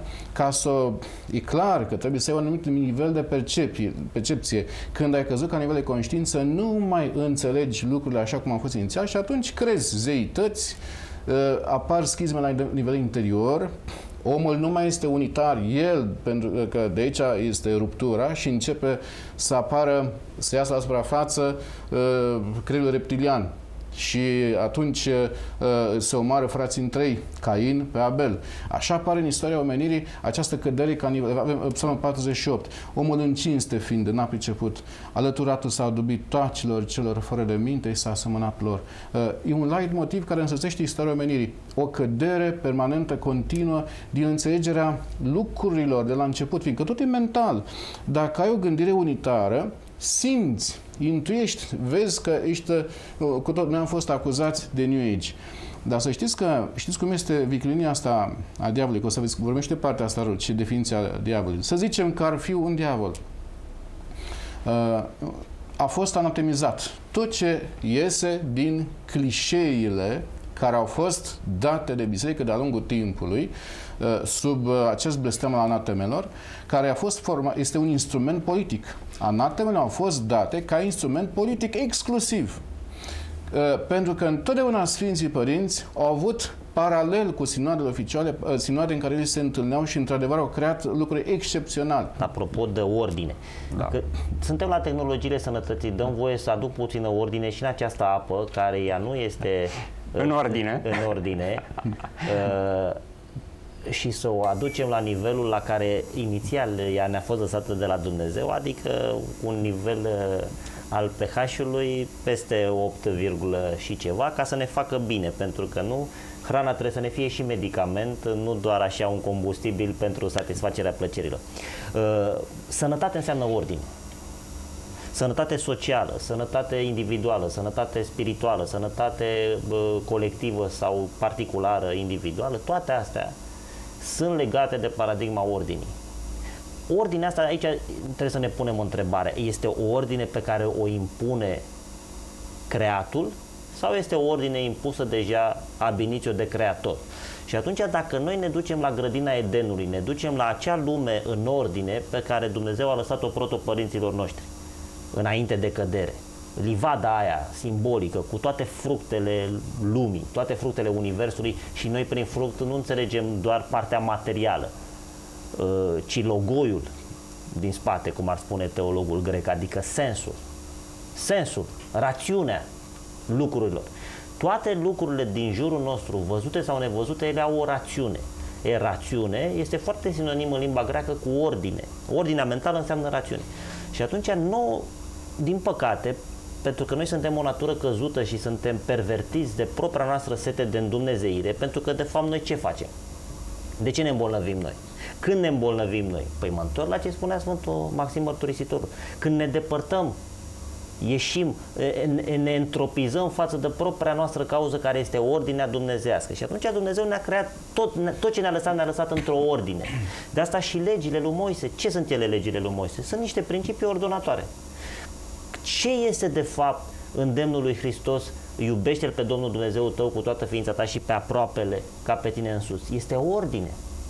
e clar că trebuie să ai un anumit nivel de percepție. Când ai căzut ca nivel de conștiință, nu mai înțelegi lucrurile așa cum au fost inițial și atunci crezi zeități, apar schizme la nivel interior, omul nu mai este unitar, el, pentru că de aici este ruptura și începe să apară, să iasă la suprafață creierul reptilian. Și atunci se omoară frații în trei, Cain pe Abel. Așa apare în istoria omenirii această cădere ca nivel. Avem Psalmul 48. Omul în cinste fiind, n-a priceput, alăturatul s-a adubit toacilor celor fără de minte și s-a asemănat lor. E un light motiv care însoțește istoria omenirii. O cădere permanentă, continuă, din înțelegerea lucrurilor de la început, fiindcă tot e mental. Dacă ai o gândire unitară, simți, intuiești, vezi că ești, cu tot, noi am fost acuzați de New Age. Dar să știți cum este viclenia asta a diavolului, că o să vezi, vorbește partea asta, ce definiția diavolului. Să zicem că ar fi un diavol. A fost anatemizat. Tot ce iese din clișeile care au fost date de biserică de-a lungul timpului, sub acest blestem al anatemelor, care a fost este un instrument politic. Anatemele au fost date ca instrument politic exclusiv. Pentru că întotdeauna Sfinții Părinți au avut paralel cu sinoadele oficiale, sinoade în care ei se întâlneau și într-adevăr au creat lucruri excepționale. Apropo de ordine, că suntem la tehnologiile sănătății, dăm voie să aduc puțină ordine și în această apă, care ea nu este în ordine, și să o aducem la nivelul la care inițial ea ne-a fost lăsată de la Dumnezeu, adică un nivel al pH-ului peste 8, și ceva, ca să ne facă bine, pentru că nu, hrana trebuie să ne fie și medicament, nu doar așa un combustibil pentru satisfacerea plăcerilor. Sănătate înseamnă ordine. Sănătate socială, sănătate individuală, sănătate spirituală, sănătate colectivă sau particulară, individuală, toate astea sunt legate de paradigma ordinii. Ordinea asta, aici trebuie să ne punem o întrebare. Este o ordine pe care o impune creatul sau este o ordine impusă deja ab initio de creator? Și atunci, dacă noi ne ducem la grădina Edenului, ne ducem la acea lume în ordine pe care Dumnezeu a lăsat-o protopărinților noștri, înainte de cădere. Livada aia simbolică, cu toate fructele lumii, toate fructele universului, și noi prin fruct nu înțelegem doar partea materială, ci logoiul din spate, cum ar spune teologul grec, adică sensul, rațiunea lucrurilor. Toate lucrurile din jurul nostru, văzute sau nevăzute, ele au o rațiune. Rațiune este foarte sinonim în limba greacă cu ordine. Ordinea mentală înseamnă rațiune. Și atunci, din păcate, pentru că noi suntem o natură căzută și suntem pervertiți de propria noastră sete de îndumnezeire, pentru că, de fapt, noi ce facem? De ce ne îmbolnăvim noi? Când ne îmbolnăvim noi? Păi mă întorc la ce spunea Sfântul Maxim Mărturisitorul. Când ne depărtăm, ieșim, ne entropizăm față de propria noastră cauză, care este ordinea dumnezească. Și atunci Dumnezeu ne-a creat tot ce ne-a lăsat într-o ordine. De asta și legile lui Moise. Ce sunt ele, legile lui Moise? Sunt niște principii ordonatoare. Ce este de fapt îndemnul lui Hristos? Iubește-L pe Domnul Dumnezeul tău cu toată ființa ta și pe aproapele ca pe tine însuți. Este ordine.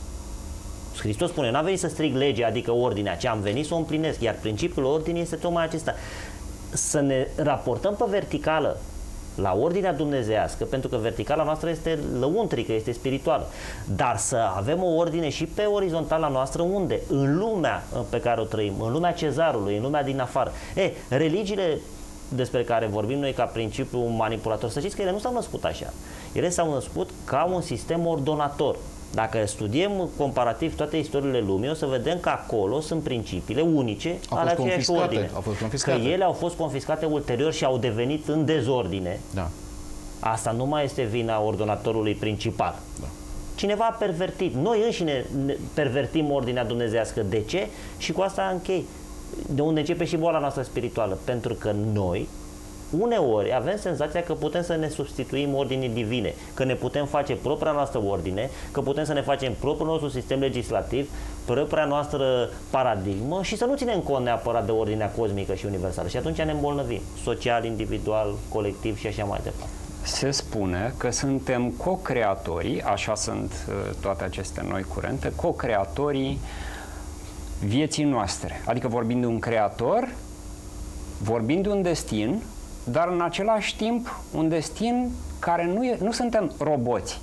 Hristos spune, n-am venit să strig legea, adică ordinea, ci am venit să o împlinesc, iar principiul ordinii este tocmai acesta. Să ne raportăm pe verticală la ordinea dumnezeiască, pentru că verticala noastră este lăuntrică, este spirituală, dar să avem o ordine și pe orizontala noastră, unde? În lumea pe care o trăim, în lumea cezarului, în lumea din afară. Religiile despre care vorbim noi ca principiu manipulator, să știți că ele nu s-au născut așa. Ele s-au născut ca un sistem ordonator. Dacă studiem comparativ toate istoriile lumii, o să vedem că acolo sunt principiile unice ale aceeași ordine. Că ele au fost confiscate ulterior și au devenit în dezordine. Da. Asta nu mai este vina ordonatorului principal. Da. Cineva a pervertit. Noi înșine pervertim ordinea dumnezeiască. De ce? Și cu asta închei. De unde începe și boala noastră spirituală. Pentru că noi uneori avem senzația că putem să ne substituim ordinii divine, că ne putem face propria noastră ordine, că putem să ne facem propriul nostru sistem legislativ, propria noastră paradigmă și să nu ținem cont neapărat de ordinea cosmică și universală. Și atunci ne îmbolnăvim, social, individual, colectiv și așa mai departe. Se spune că suntem co-creatorii, așa sunt toate aceste noi curente, co-creatorii vieții noastre. Adică vorbim de un creator, vorbim de un destin, dar în același timp un destin care nu suntem roboți.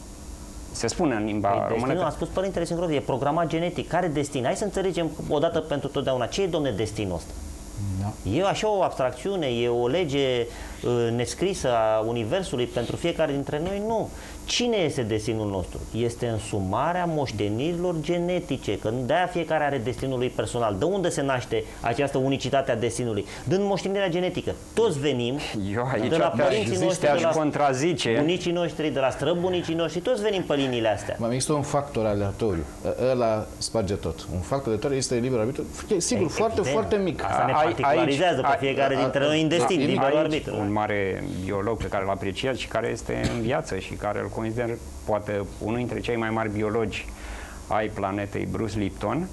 Se spune în limba română că... a spus Părintele Singurov, e programat genetic. Care destin? Hai să înțelegem odată pentru totdeauna. Ce e, domne, destinul ăsta? Da. E așa o abstracțiune, e o lege nescrisă a Universului pentru fiecare dintre noi? Nu. Cine este destinul nostru? Este însumarea moștenirilor genetice, că de-aia fiecare are destinul lui personal. De unde se naște această unicitate a destinului? Din moștenirea genetică. Toți venim de la părinții noștri, de la contrazice. bunicii noștri, de la străbunicii noști, toți venim pe liniile astea. Mai există un factor aleatoriu. Ăla sparge tot. Un factor aleatoriu este liber arbitru. Sigur, foarte mic. Asta ne particularizează pe fiecare dintre noi în destin, liberul arbitru. Un mare biolog pe care îl apreciez și care este în viață și care îl consider poate unul dintre cei mai mari biologi ai planetei, Bruce Lipton,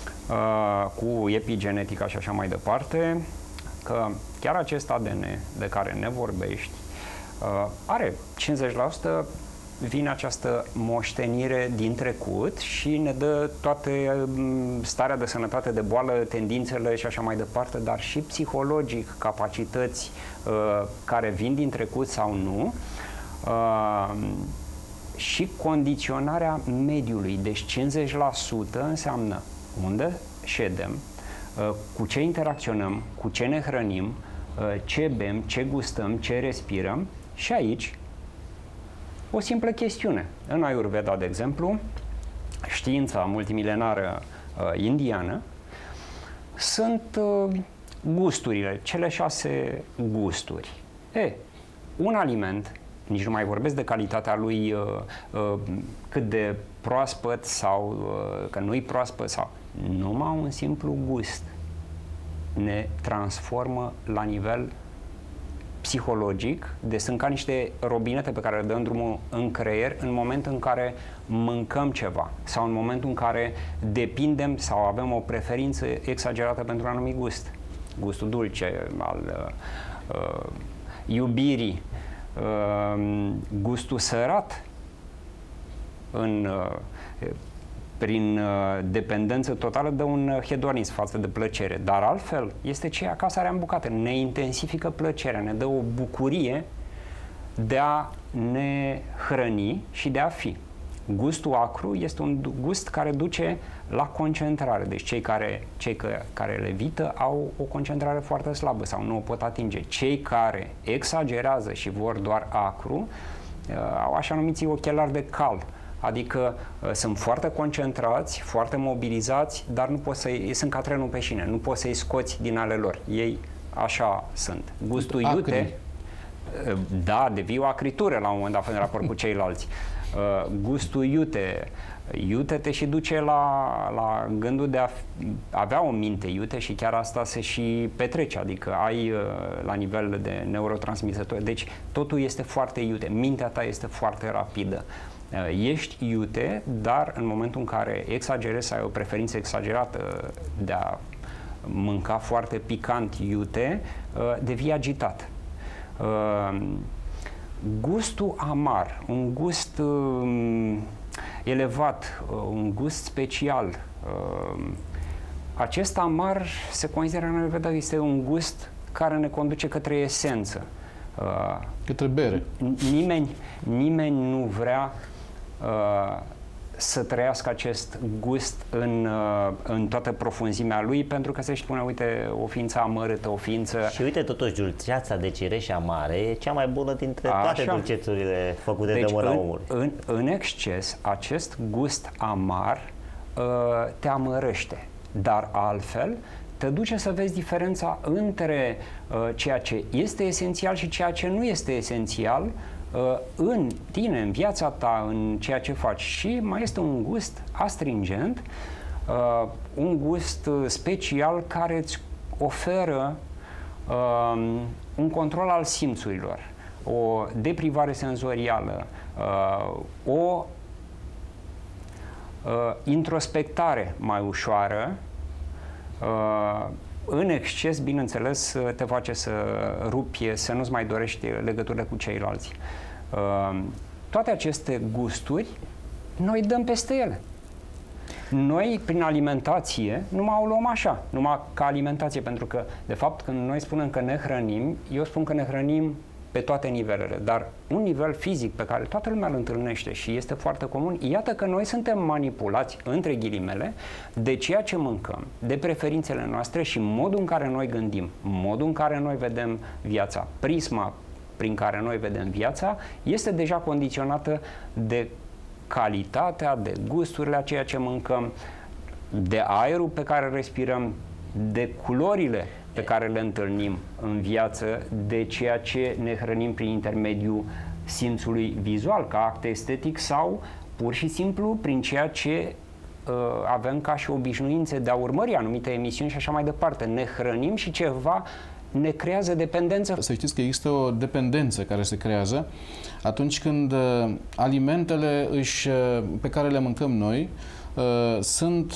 cu epigenetica și așa mai departe, că chiar acest ADN de care ne vorbești are 50% vine această moștenire din trecut și ne dă toate starea de sănătate, de boală, tendințele și așa mai departe, dar și psihologic, capacități care vin din trecut sau nu, și condiționarea mediului. Deci 50% înseamnă unde ședem, cu ce interacționăm, cu ce ne hrănim, ce bem, ce gustăm, ce respirăm. Și aici o simplă chestiune. În Ayurveda, de exemplu, știința multimilenară indiană, sunt gusturile, cele 6 gusturi. Un aliment, nici nu mai vorbesc de calitatea lui, cât de proaspăt sau că nu-i proaspăt, sau numai un simplu gust ne transformă la nivel psihologic, deci sunt ca niște robinete pe care le dăm drumul în creier în momentul în care mâncăm ceva sau în momentul în care depindem sau avem o preferință exagerată pentru un anumit gust. Gustul dulce, al iubirii, gustul sărat în prin dependență totală de un hedonism față de plăcere. Dar altfel este ceea ca sarea în bucate. Ne intensifică plăcerea, ne dă o bucurie de a ne hrăni și de a fi. Gustul acru este un gust care duce la concentrare. Deci cei care levită au o concentrare foarte slabă sau nu o pot atinge. Cei care exagerează și vor doar acru au așa numiții ochelari de cal. Adică sunt foarte concentrați, foarte mobilizați, dar nu poți sunt ca trenul pe șine, nu poți să-i scoți din ale lor. Ei așa sunt. Gustul iute, da, devii o acritură la un moment dat în raport cu ceilalți. Gustul iute te și duce la gândul de a avea o minte iute și chiar asta se și petrece, adică ai la nivel de neurotransmisători. Deci totul este foarte iute, mintea ta este foarte rapidă. Ești iute, dar în momentul în care exagerezi, ai o preferință exagerată de a mânca foarte picant iute, devii agitat. Gustul amar, un gust elevat, un gust special. Acest amar se consideră în Ayurveda, este un gust care ne conduce către esență. Către bere. Nimeni nu vrea să trăiască acest gust în toată profunzimea lui, pentru că se spune, uite, o ființă amărâtă, o ființă... Și uite, totuși, dulceața de cireș amare e cea mai bună dintre toate dulcețurile făcute de mâna omului. În exces, acest gust amar te amărăște, dar altfel te duce să vezi diferența între ceea ce este esențial și ceea ce nu este esențial în tine, în viața ta, în ceea ce faci. Și mai este un gust astringent, un gust special care îți oferă un control al simțurilor, o deprivare senzorială, o introspectare mai ușoară. În exces, bineînțeles, te face să rupi, să nu-ți mai dorești legăturile cu ceilalți. Toate aceste gusturi, noi dăm peste ele. Noi, prin alimentație, numai o luăm așa, numai ca alimentație, pentru că, de fapt, când noi spunem că ne hrănim, eu spun că ne hrănim pe toate nivelele, dar un nivel fizic pe care toată lumea îl întâlnește și este foarte comun, iată că noi suntem manipulați, între ghilimele, de ceea ce mâncăm, de preferințele noastre și modul în care noi gândim, modul în care noi vedem viața, prisma prin care noi vedem viața, este deja condiționată de calitatea, de gusturile a ceea ce mâncăm, de aerul pe care îl respirăm, de culorile pe care le întâlnim în viață, de ceea ce ne hrănim prin intermediul simțului vizual, ca act estetic, sau pur și simplu prin ceea ce avem ca și obișnuințe de a urmări anumite emisiuni și așa mai departe. Ne hrănim și ceva ne creează dependență. Să știți că există o dependență care se creează atunci când alimentele pe care le mâncăm noi sunt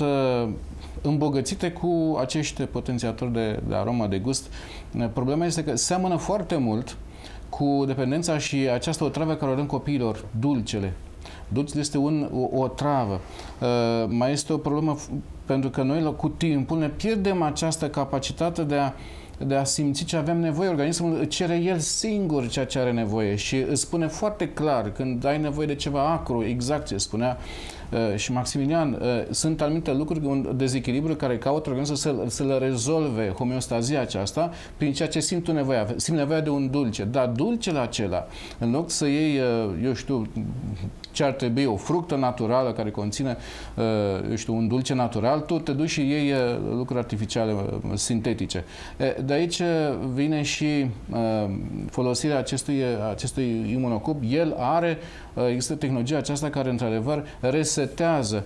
îmbogățite cu acești potențiatori de aromă, de gust. Problema este că seamănă foarte mult cu dependența și această otravă care o dăm copiilor, dulcele. Dulcele este o travă. Mai este o problemă pentru că noi cu timpul ne pierdem această capacitate de a simți ce avem nevoie. Organismul cere el singur ceea ce are nevoie și îți spune foarte clar când ai nevoie de ceva acru, exact ce spunea și Maximilian. Sunt anumite lucruri, un dezechilibru care caută organismul să le rezolve, homeostazia aceasta, prin ceea ce simt tu nevoia. Simt nevoia de un dulce. Dar dulcele acela, în loc să iei, eu știu, ce ar trebui, o fructă naturală care conține, eu știu, un dulce natural, tu te duci și iei lucruri artificiale, sintetice. De aici vine și folosirea acestui imunocub. El există tehnologia aceasta care, într-adevăr, resetează,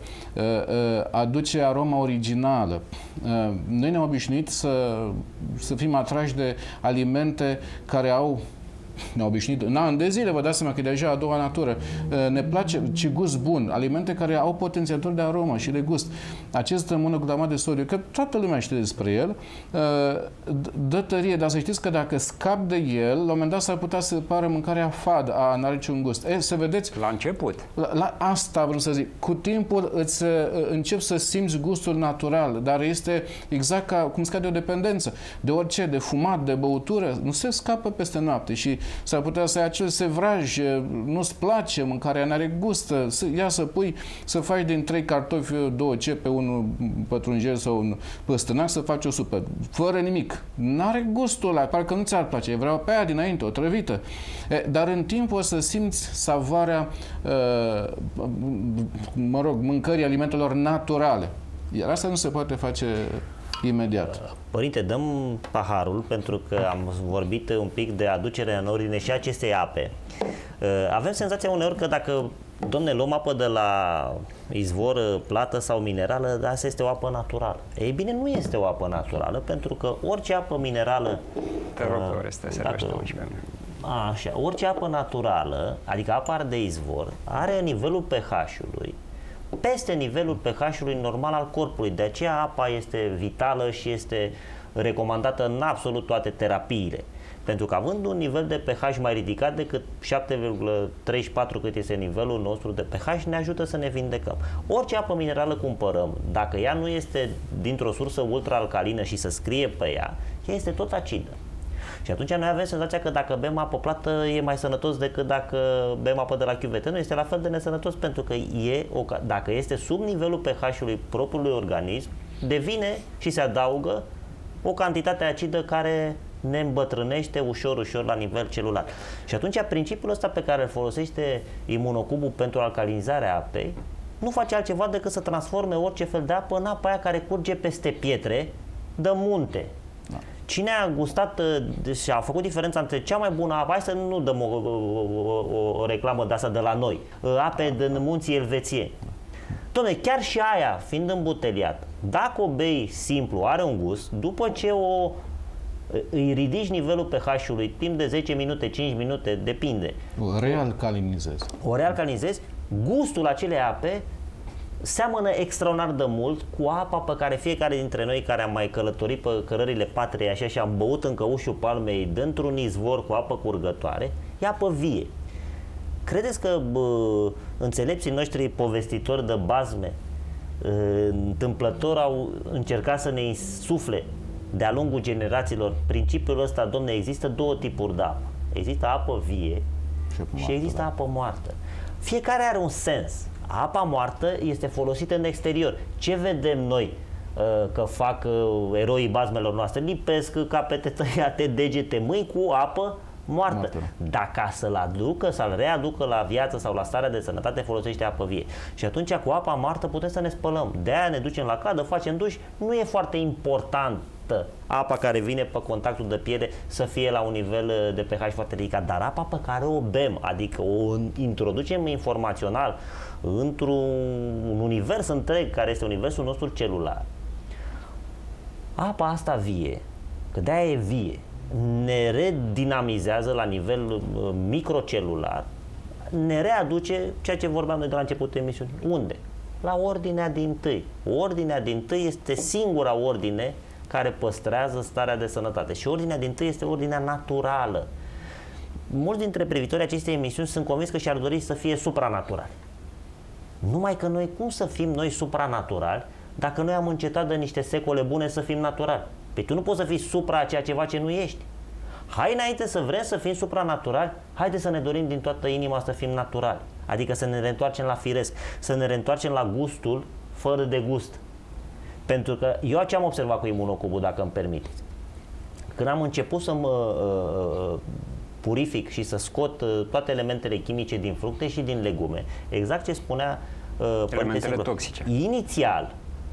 aduce aroma originală. Noi ne-am obișnuit să fim atrași de alimente care au ne-a obișnuit în ani de zile, vă dați seama că e deja a doua natură. Ne place, ce gust bun, alimente care au potențiator de aromă și de gust. Acest monoglutamate de sodiu, că toată lumea știe despre el, dă tărie, dar să știți că dacă scap de el, la un moment dat s-ar putea să pară mâncarea fadă, n-are niciun gust. Să vedeți... La început. La asta vreau să zic. Cu timpul îți începi să simți gustul natural, dar este exact ca cum scade o dependență. De orice, de fumat, de băutură, nu se scapă peste noapte și s-ar putea să ai acel sevraj, nu-ți place, mâncarea n-are gust, ia să pui, să faci din 3 cartofi, 2 cepe, unul pătrunjel sau un păstânac, să faci o supă, fără nimic. N-are gustul ăla, parcă nu ți-ar place, vreau pe aia dinainte, o trăvită. Dar în timp o să simți savoarea, mâncării alimentelor naturale. Iar asta nu se poate face imediat. Părinte, dăm paharul, pentru că am vorbit un pic de aducerea în ordine și acestei ape. Avem senzația uneori că dacă, domne, luăm apă de la izvor, plată sau minerală, asta este o apă naturală. Ei bine, nu este o apă naturală, pentru că orice apă minerală... Te rog, Oreste, servește 11. Așa, orice apă naturală, adică apa de izvor, are nivelul pH-ului peste nivelul pH-ului normal al corpului. De aceea apa este vitală și este recomandată în absolut toate terapiile. Pentru că având un nivel de pH mai ridicat decât 7,34 cât este nivelul nostru de pH, ne ajută să ne vindecăm. Orice apă minerală cumpărăm, dacă ea nu este dintr-o sursă ultra-alcalină și să scrie pe ea, ea este tot acidă. Și atunci noi avem senzația că dacă bem apă plată e mai sănătos decât dacă bem apă de la chiuvete. Nu, este la fel de nesănătos, pentru că dacă este sub nivelul pH-ului propriului organism, devine și se adaugă o cantitate acidă care ne îmbătrânește ușor, ușor la nivel celular. Și atunci principiul ăsta pe care îl folosește imunocubul pentru alcalinizarea apei nu face altceva decât să transforme orice fel de apă în apa aia care curge peste pietre de munte. Da. Cine a gustat și a făcut diferența între cea mai bună apă, hai să nu dăm o reclamă de asta de la noi, ape din munții elvețieni. Doamne, chiar și aia, fiind îmbuteliat, dacă o bei simplu, are un gust, după ce îi ridici nivelul pH-ului timp de 10 minute, 5 minute, depinde. O realcalinizezi. O realcalinizezi, gustul acelei ape seamănă extraordinar de mult cu apa pe care fiecare dintre noi care am mai călătorit pe cărările patriei așa și am băut în căușul palmei dintr-un izvor cu apă curgătoare, e apă vie. Credeți că înțelepții noștri povestitori de bazme întâmplător au încercat să ne insufle de-a lungul generațiilor principiul ăsta, domne, există două tipuri de apă. Există apă vie și există apă moartă. Fiecare are un sens. Apa moartă este folosită în exterior. Ce vedem noi că fac eroii bazmelor noastre? Lipesc capete tăiate, degete, mâini cu apă moartă. Dar ca să-l aducă, să-l readucă la viață sau la starea de sănătate, folosește apă vie. Și atunci cu apa moartă putem să ne spălăm. De-aia ne ducem la cadă, facem duș. Nu e foarte important apa care vine pe contactul de piele să fie la un nivel de pH foarte ridicat, dar apa pe care o bem, adică o introducem informațional într-un univers întreg care este universul nostru celular. Apa asta vie, că de-aia e vie, ne redinamizează la nivel microcelular, ne readuce ceea ce vorbeam noi de la începutul emisiunii. Unde? La ordinea dintâi. Ordinea dintâi este singura ordine care păstrează starea de sănătate. Și ordinea dintâi este ordinea naturală. Mulți dintre privitorii acestei emisiuni sunt convins că și-ar dori să fie supranaturali. Numai că noi, cum să fim noi supranaturali dacă noi am încetat de niște secole bune să fim naturali? Păi tu nu poți să fii supra a ceea ceva ce nu ești. Hai, înainte să vrem să fim supranaturali, haide să ne dorim din toată inima să fim naturali. Adică să ne reîntoarcem la firesc, să ne reîntoarcem la gustul fără de gust. Pentru că eu ce am observat cu imunocubul, dacă îmi permiteți. Când am început să mă purific și să scot toate elementele chimice din fructe și din legume, exact ce spunea elementele toxice. Inițial,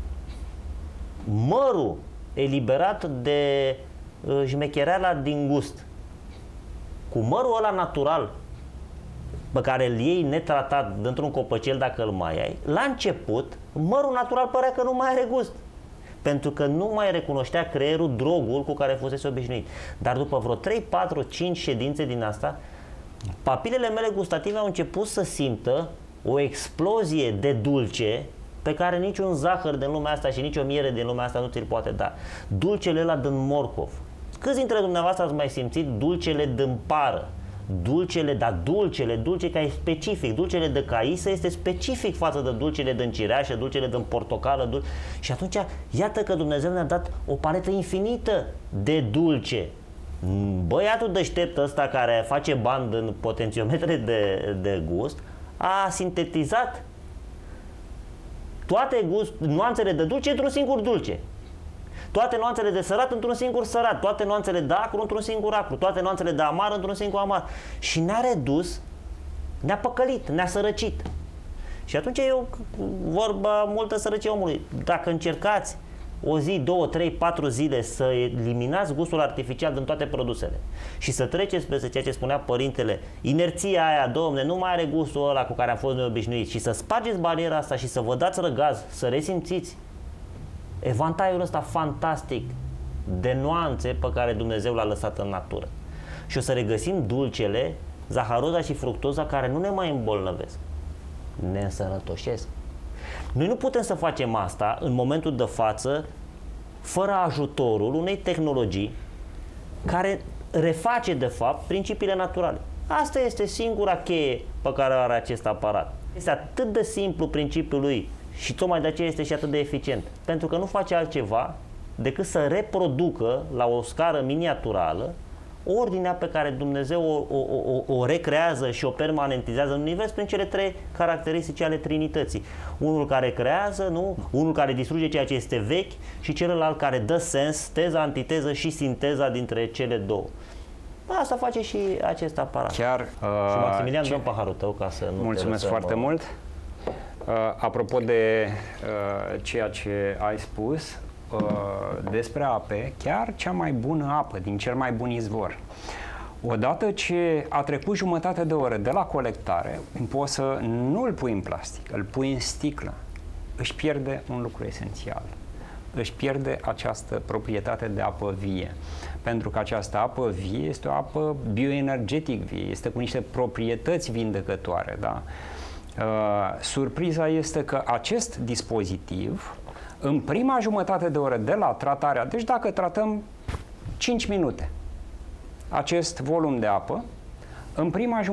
mărul eliberat de șmechereala din gust, cu mărul ăla natural pe care îl iei netratat dintr-un copăcel dacă îl mai ai, la început, mărul natural părea că nu mai are gust. pentru că nu mai recunoștea creierul drogul cu care fusese obișnuit. Dar după vreo 3, 4, 5 ședințe din asta, papilele mele gustative au început să simtă o explozie de dulce pe care niciun zahăr din lumea asta și nici o miere din lumea asta nu ți-l poate da. Dulcele ăla din morcov. Câți dintre dumneavoastră ați mai simțit dulcele din pară? Dulce care e specific. Dulcele de caisă este specific față de dulcele din cireașă, dulcele din portocală. Și atunci, iată că Dumnezeu ne-a dat o paletă infinită de dulce. Băiatul deștept ăsta care face bani în potențiometre de gust a sintetizat toate nuanțele de dulce într-un singur dulce. Toate nuanțele de sărat într-un singur sărat, toate nuanțele de acru într-un singur acru, toate nuanțele de amar într-un singur amar. Și ne-a redus, ne-a păcălit, ne-a sărăcit. Și atunci e o vorba multă sărăcie omului. Dacă încercați o zi, 2, 3, 4 zile să eliminați gustul artificial din toate produsele și să treceți peste ceea ce spunea părintele, inerția aia, domne, nu mai are gustul ăla cu care am fost neobișnuiți, și să spargeți bariera asta și să vă dați răgaz, să resimțiți evantaiul ăsta fantastic de nuanțe pe care Dumnezeu l-a lăsat în natură. Și o să regăsim dulcele, zaharoza și fructoza, care nu ne mai îmbolnăvesc, ne însănătoșesc. Noi nu putem să facem asta în momentul de față fără ajutorul unei tehnologii care reface de fapt principiile naturale. Asta este singura cheie pe care o are acest aparat. Este atât de simplu principiul lui și tocmai de aceea este și atât de eficient. Pentru că nu face altceva decât să reproducă la o scară miniaturală ordinea pe care Dumnezeu o recrează și o permanentizează în univers prin cele 3 caracteristici ale Trinității. Unul care creează, nu? Unul care distruge ceea ce este vechi și celălalt care dă sens, teza, antiteză și sinteza dintre cele două. Asta face și acest aparat. Chiar, și Maximilian, dăm paharul tău ca să nu mulțumesc foarte mult. Apropo de ceea ce ai spus despre ape, chiar cea mai bună apă din cel mai bun izvor, odată ce a trecut jumătate de oră de la colectare, poți să nu îl pui în plastic, îl pui în sticlă, își pierde un lucru esențial. Își pierde această proprietate de apă vie. Pentru că această apă vie este o apă bioenergetic vie, este cu niște proprietăți vindecătoare. Da? Surpriza este că acest dispozitiv, în prima jumătate de oră de la tratarea, deci dacă tratăm 5 minute acest volum de apă, în prima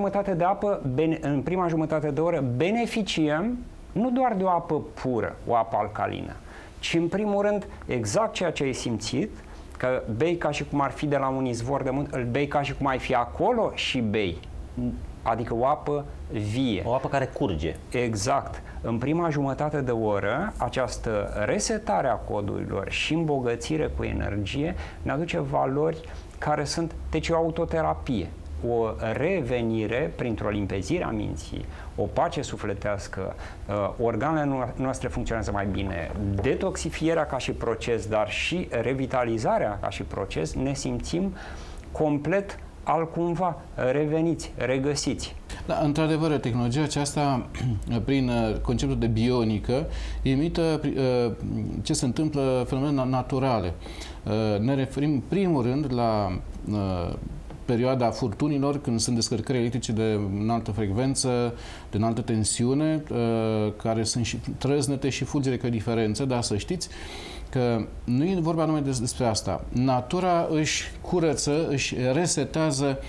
jumătate de oră beneficiem nu doar de o apă pură, o apă alcalină, ci în primul rând exact ceea ce ai simțit, că bei ca și cum ar fi de la un izvor de munte, îl bei ca și cum ai fi acolo și bei. Adică o apă vie. O apă care curge. Exact. În prima jumătate de oră, această resetare a codurilor și îmbogățire cu energie ne aduce valori care sunt, deci o autoterapie, o revenire printr-o limpezire a minții, o pace sufletească, organele noastre funcționează mai bine, detoxifierea ca și proces, dar și revitalizarea ca și proces, ne simțim complet altcumva, reveniți, regăsiți. Da, într-adevăr, tehnologia aceasta, prin conceptul de bionică, imită ce se întâmplă fenomene naturale. Ne referim, în primul rând, la perioada furtunilor, când sunt descărcări electrice de înaltă frecvență, de înaltă tensiune, care sunt și trăznete și fulgere ca diferență, dar să știți că nu e vorba numai despre asta. Natura își curăță, își resetează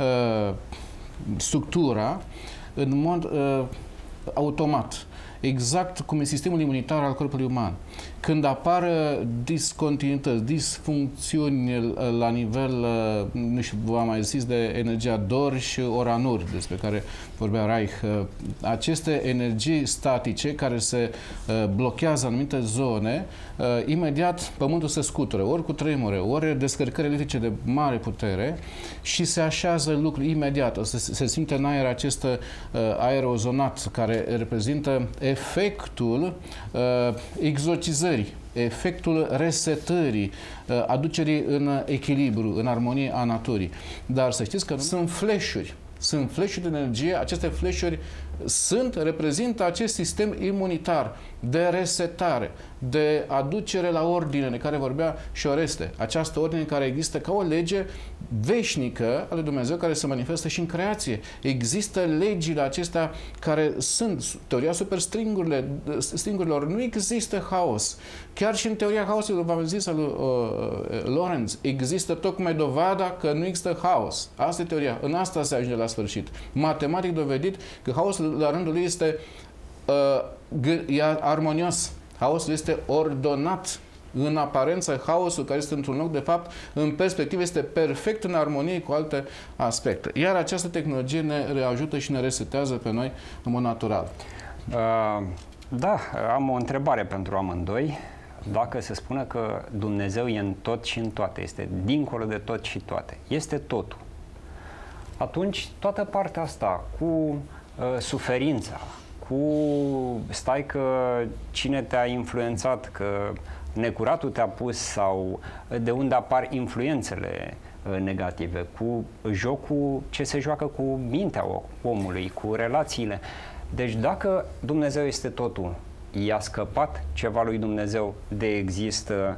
structura în mod automat. Exact cum e sistemul imunitar al corpului uman. Când apar discontinuități, disfuncțiuni la nivel, nu știu, v-am mai zis de energia Dor și Oranur, despre care vorbea Reich, aceste energii statice care se blochează în anumite zone, imediat pământul se scutură, ori cu tremure, ori descărcări electrice de mare putere și se așează lucrul imediat. Se simte în aer acest aer ozonat care reprezintă efectul exorcizării, efectul resetării, aducerii în echilibru, în armonie a naturii. Dar să știți că sunt flash-uri. Sunt flash-uri de energie. Aceste flash-uri reprezintă acest sistem imunitar de resetare, de aducere la ordine de care vorbea și Oreste. Această ordine care există ca o lege veșnică a lui Dumnezeu care se manifestă și în creație. Există legile acestea care sunt teoria superstringurilor. Nu există haos. Chiar și în teoria haosului, v-am zis lui Lorenz, există tocmai dovada că nu există haos. Asta e teoria. În asta se ajunge la sfârșit. Matematic dovedit că haosul la rândul lui este armonios. Haosul este ordonat. În aparență, haosul care este într-un loc, de fapt, în perspectivă, este perfect în armonie cu alte aspecte. Iar această tehnologie ne reajută și ne resetează pe noi în mod natural. Da, am o întrebare pentru amândoi. Dacă se spune că Dumnezeu e în tot și în toate, este dincolo de tot și toate, este totul, atunci toată partea asta cu suferința, cu stai că cine te-a influențat, că necuratul te-a pus sau de unde apar influențele negative, cu jocul ce se joacă cu mintea omului, cu relațiile. Deci dacă Dumnezeu este totul, i-a scăpat ceva lui Dumnezeu de există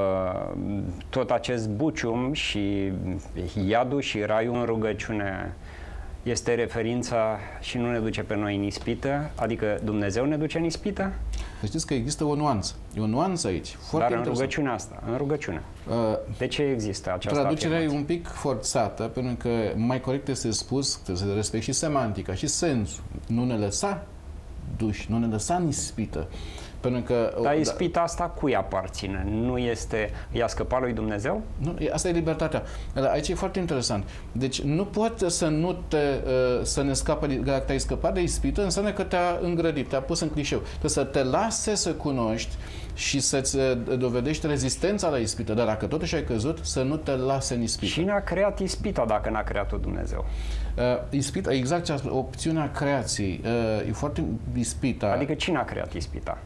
tot acest bucium și iadul și raiul în rugăciune este referința și nu ne duce pe noi în ispită, adică Dumnezeu ne duce în ispită? Să știți că există o nuanță. E o nuanță aici. Foarte Dar în rugăciunea asta, în rugăciune. De ce există această traducerea afirmație? e un pic forțată, pentru că mai corect este spus, trebuie să respect și semantica și sensul. Nu ne lăsa duși, nu ne lăsa în ispită. Pentru că, dar ispita asta cui aparține? Nu este, i-a scăpat lui Dumnezeu? Nu, asta e libertatea. Aici e foarte interesant. Deci nu poate să nu să ne scapă, dacă te-ai scăpat de ispită, înseamnă că te-a îngrădit, te-a pus în clișeu. Trebuie să te lase să cunoști și să-ți dovedești rezistența la ispită, dar dacă totuși ai căzut, să nu te lase în ispită. Cine a creat ispita dacă n-a creat-o Dumnezeu? Ispita, exact opțiunea creației. E foarte ispita. Adică cine a creat ispita?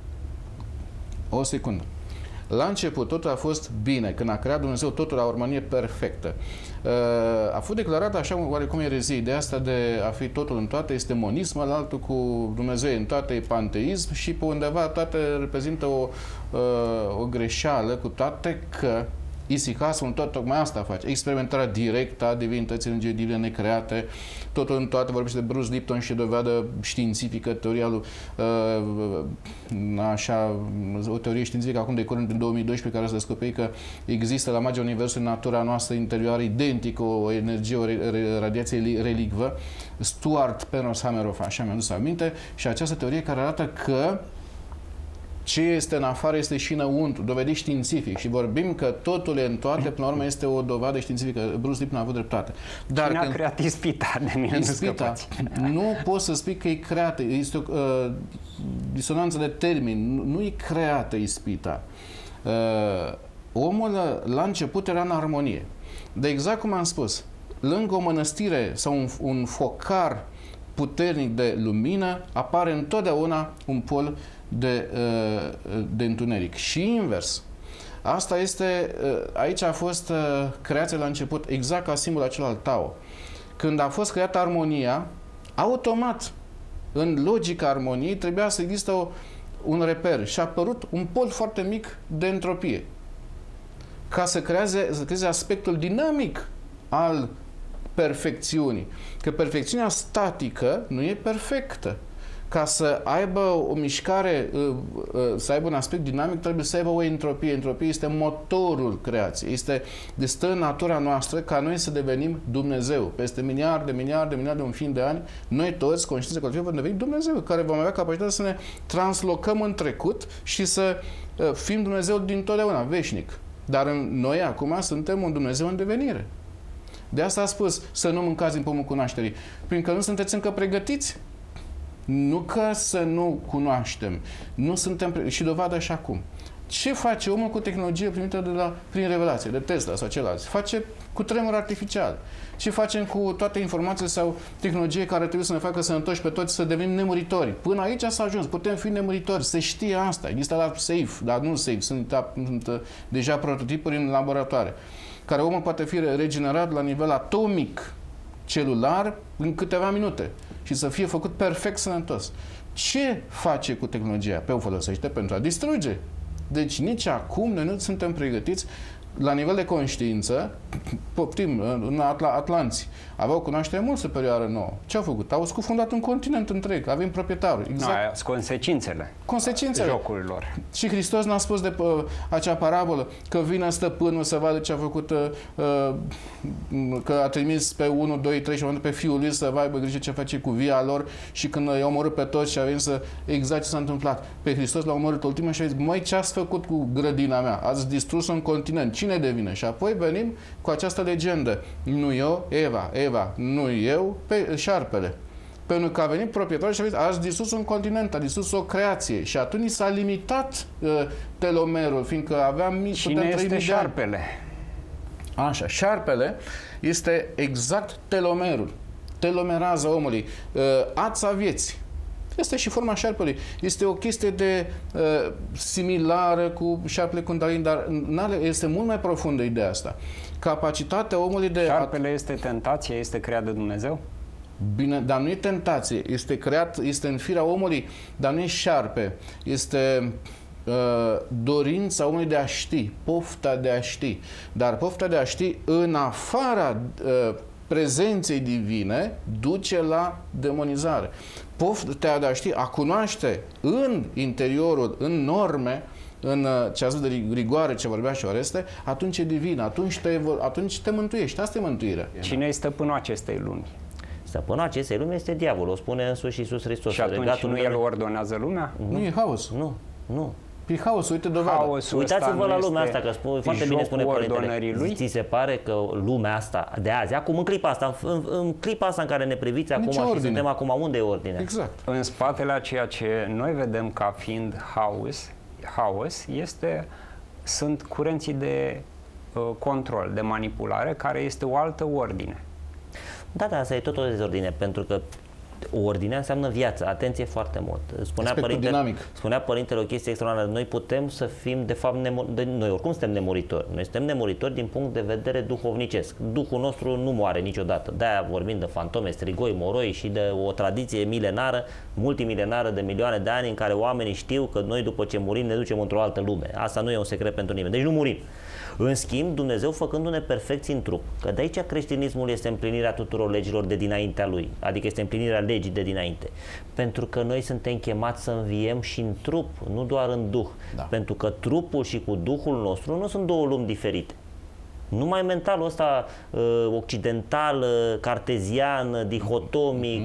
O secundă. La început totul a fost bine. Când a creat Dumnezeu totul la armonie perfectă. A fost declarat așa oarecum erezie. Ideea asta de a fi totul în toate este monism, altul cu Dumnezeu în toate e panteism și pe undeva toate reprezintă o greșeală, cu toate că isihasul tot tocmai asta face. Experimentarea directă a divinității energiei divine necreate, totul în toate, vorbește de Bruce Lipton și dovadă științifică, teoria lui, o teorie științifică acum de curând, în 2012, care s-a descoperit că există la marginea Universului natura noastră interioară identică, o energie, o radiație relicvă. Stuart Penrose Hameroff, așa mi-am dus aminte, și această teorie care arată că ce este în afară este și înăuntru, dovedit științific. Și vorbim că totul e în toate, până la urmă este o dovadă științifică. Bruce Lipton a avut dreptate. Dar cine a creat ispita? De mine ispita, nu poți să spui că e creată. Este o disonanță de termeni. Nu e creată ispita. Omul la început era în armonie. De exact cum am spus, lângă o mănăstire sau un focar puternic de lumină, apare întotdeauna un pol de întuneric. Și invers. Asta este, aici a fost creația la început, exact ca simbolul acela al Tao. Când a fost creată armonia, automat, în logica armoniei, trebuia să există un reper și a apărut un pol foarte mic de entropie. Ca să creeze aspectul dinamic al perfecțiunii. Că perfecțiunea statică nu e perfectă. Ca să aibă o mișcare, să aibă un aspect dinamic, trebuie să aibă o entropie. Entropia este motorul creației. Stă în natura noastră ca noi să devenim Dumnezeu. Peste miliarde, un fin de ani, noi toți, conștiința colectivă, vom deveni Dumnezeu, care vom avea capacitatea să ne translocăm în trecut și să fim Dumnezeu din totdeauna, veșnic. Dar noi acum suntem un Dumnezeu în devenire. De asta a spus să nu mâncați din pomul cunoașterii. Pentru că nu sunteți încă pregătiți. Nu că să nu cunoaștem. Nu suntem și dovadă și acum. Ce face omul cu tehnologie primită prin revelație, de Tesla sau ceilalți? Face cu tremur artificial. Ce facem cu toate informațiile sau tehnologie care trebuie să ne facă sănătoși pe toți, să devenim nemuritori? Până aici s-a ajuns. Putem fi nemuritori. Se știe asta. Există la SAFE, dar nu SAFE. Sunt deja prototipuri în laboratoare. Care omul poate fi regenerat la nivel atomic, celular, în câteva minute. Și să fie făcut perfect sănătos. Ce face cu tehnologia? Pe o folosește pentru a distruge. Deci nici acum noi nu suntem pregătiți la nivel de conștiință. Poftim, în atlanți aveau cunoaștere mult superioară nouă. Ce au făcut? Au scufundat un continent întreg. Avem proprietarul. Exact. Consecințele jocurilor. Și Hristos n-a spus de acea parabolă că vine stăpânul să vadă ce a făcut, că a trimis pe 1, 2, 3 și pe fiul lui să aibă grijă ce face cu via lor, și când i-a omorât pe toți și a venit să exact ce s-a întâmplat. Pe Hristos l-a omorât ultima și a zis: măi, ce ați făcut cu grădina mea? Ați distrus un continent. Cine devine? Și apoi venim cu această legendă. Nu eu, Eva, nu eu, pe șarpele. Pentru că a venit proprietarul și a zis: ați distrus un continent, a distrus o creație. Și atunci s-a limitat telomerul, fiindcă aveam Cine este șarpele? Așa, șarpele este exact telomerul. Telomerază omului. Ața vieții. Este și forma șarpelui. Este o chestie de similară cu șarpele Kundalini, dar este mult mai profundă ideea asta. Capacitatea omului de... Șarpele este tentație, este creat de Dumnezeu? Bine, dar nu e tentație. Este creat, este în firea omului, dar nu e șarpe. Este dorința omului de a ști, pofta de a ști. Dar pofta de a ști în afara prezenței divine duce la demonizare. Pofta de a ști, a cunoaște în interiorul, în norme, în ce a zis de rigoare, ce vorbea și Oreste, atunci e divin, atunci te mântuiești. Asta e mântuirea. Cine este stăpânul acestei lumi? Stăpânul acestei lumi este diavolul, o spune însuși Iisus Hristos. Și atunci nu el ordonează lumea? Nu, e haos. Nu. E haos, uite dovadă. Uitați-vă la lumea asta, că foarte bine spune Părintele. Lui? Ți se pare că lumea asta de azi, acum în clipa asta, în clipa asta în care ne priviți acum și suntem acum, unde e ordine? Exact. În spatele a ceea ce noi vedem ca fiind haos sunt curenții de control, de manipulare, care este o altă ordine. Da, asta e tot o dezordine, pentru că ordinea înseamnă viață, atenție foarte mult. Spunea Părintele o chestie extraordinară. Noi putem să fim, de fapt, noi oricum suntem nemuritori. Noi suntem nemuritori din punct de vedere duhovnicesc. Duhul nostru nu moare niciodată. De-aia vorbim de fantome, strigoi, moroi și de o tradiție milenară, multimilenară de milioane de ani, în care oamenii știu că noi după ce murim ne ducem într-o altă lume. Asta nu e un secret pentru nimeni. Deci nu murim. În schimb, Dumnezeu făcându-ne perfecți în trup, că de aici creștinismul este împlinirea tuturor legilor de dinaintea lui, adică este împlinirea legii de dinainte. Pentru că noi suntem chemați să înviem și în trup, nu doar în duh. Da. Pentru că trupul și cu duhul nostru nu sunt două lumi diferite. Numai mentalul ăsta occidental, cartezian, dihotomic,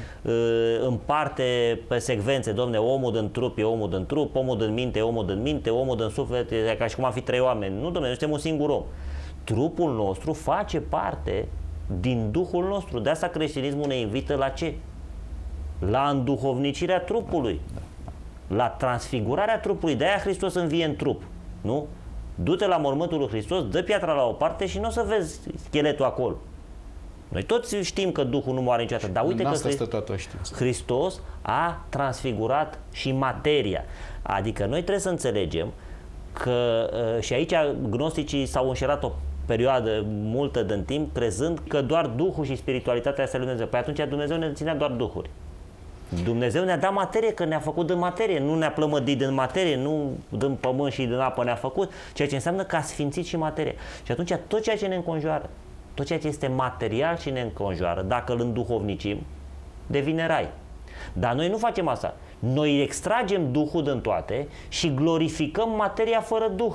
împarte pe secvențe, domne, omul din trup e omul din trup, omul din minte e omul din minte, omul din suflet e ca și cum ar fi trei oameni. Nu, domne, noi suntem un singur om. Trupul nostru face parte din duhul nostru. De asta creștinismul ne invită la ce? La înduhovnicirea trupului, la transfigurarea trupului. De-aia Hristos învie în trup, nu? Du-te la mormântul lui Hristos, dă piatra la o parte și nu o să vezi scheletul acolo. Noi toți știm că Duhul nu moare niciodată, dar uite că Hristos a transfigurat și materia. Adică noi trebuie să înțelegem că, și aici gnosticii s-au înșerat o perioadă multă din timp, crezând că doar Duhul și spiritualitatea este lui Dumnezeu. Păi atunci Dumnezeu ne ținea doar Duhuri. Dumnezeu ne-a dat materie, că ne-a făcut din materie, nu ne-a plămădit din materie, nu din pământ și din apă ne-a făcut, ceea ce înseamnă că a sfințit și materie. Și atunci tot ceea ce ne înconjoară, tot ceea ce este material și ne înconjoară, dacă îl înduhovnicim, devine rai. Dar noi nu facem asta. Noi extragem Duhul din toate și glorificăm materia fără Duh.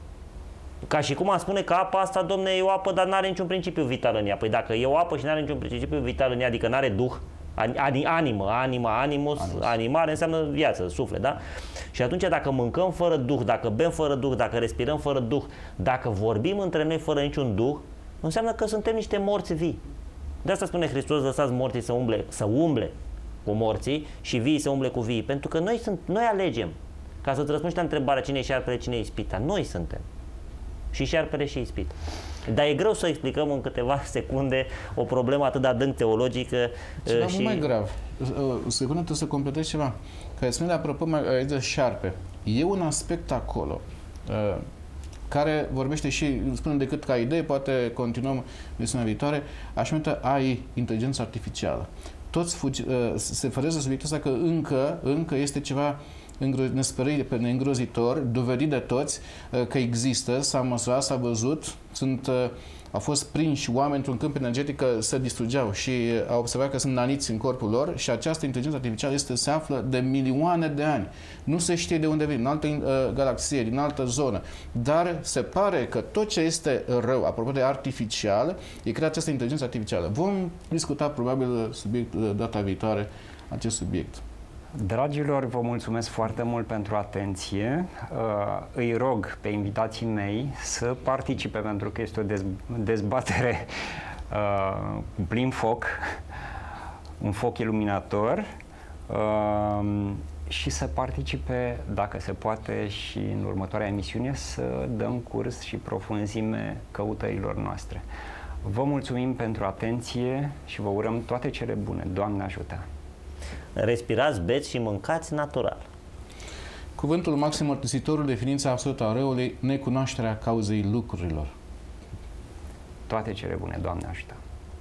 Ca și cum am spune că apa asta, domne, e o apă, dar nu are niciun principiu vital în ea. Păi dacă e o apă și nu are niciun principiu vital în ea, adică nu are Duh, animus, animare înseamnă viață, suflet, da? Și atunci dacă mâncăm fără Duh, dacă bem fără Duh, dacă respirăm fără Duh, dacă vorbim între noi fără niciun Duh, înseamnă că suntem niște morți vii. De asta spune Hristos, lăsați morții să umble cu morții și vii să umble cu vii, pentru că noi alegem. Ca să-ți răspunzi la întrebarea cine e șarpele, cine e ispita, noi suntem. Și șarpele și ispita. Dar e greu să explicăm în câteva secunde o problemă atât de adânc teologică. Ceva mult mai grav. Secundă, trebuie să completez ceva. Că spune, apropo, de șarpe. E un aspect acolo care vorbește și, spune decât ca idee, poate continuăm misiunea viitoare, așa numită AI, inteligență artificială. Toți se fărează subiectul ăsta că încă este ceva îngrozitor, dovedit de toți că există, s-a măsurat, s-a văzut, au fost prinși oameni într-un câmp energetic că se distrugeau și au observat că sunt naniți în corpul lor și această inteligență artificială se află de milioane de ani. Nu se știe de unde vine, din altă galaxie, din altă zonă, dar se pare că tot ce este rău, apropo de artificial, e creat această inteligență artificială. Vom discuta probabil data viitoare acest subiect. Dragilor, vă mulțumesc foarte mult pentru atenție. Îi rog pe invitații mei să participe, pentru că este o dezbatere cu plin foc, un foc iluminator, și să participe, dacă se poate, și în următoarea emisiune să dăm curs și profunzime căutărilor noastre. Vă mulțumim pentru atenție și vă urăm toate cele bune. Doamne ajută! Respirați, beți și mâncați natural. Cuvântul maxim mărturisitorul, definiția absolută a răului, necunoașterea cauzei lucrurilor. Toate cele bune, Doamne ajută!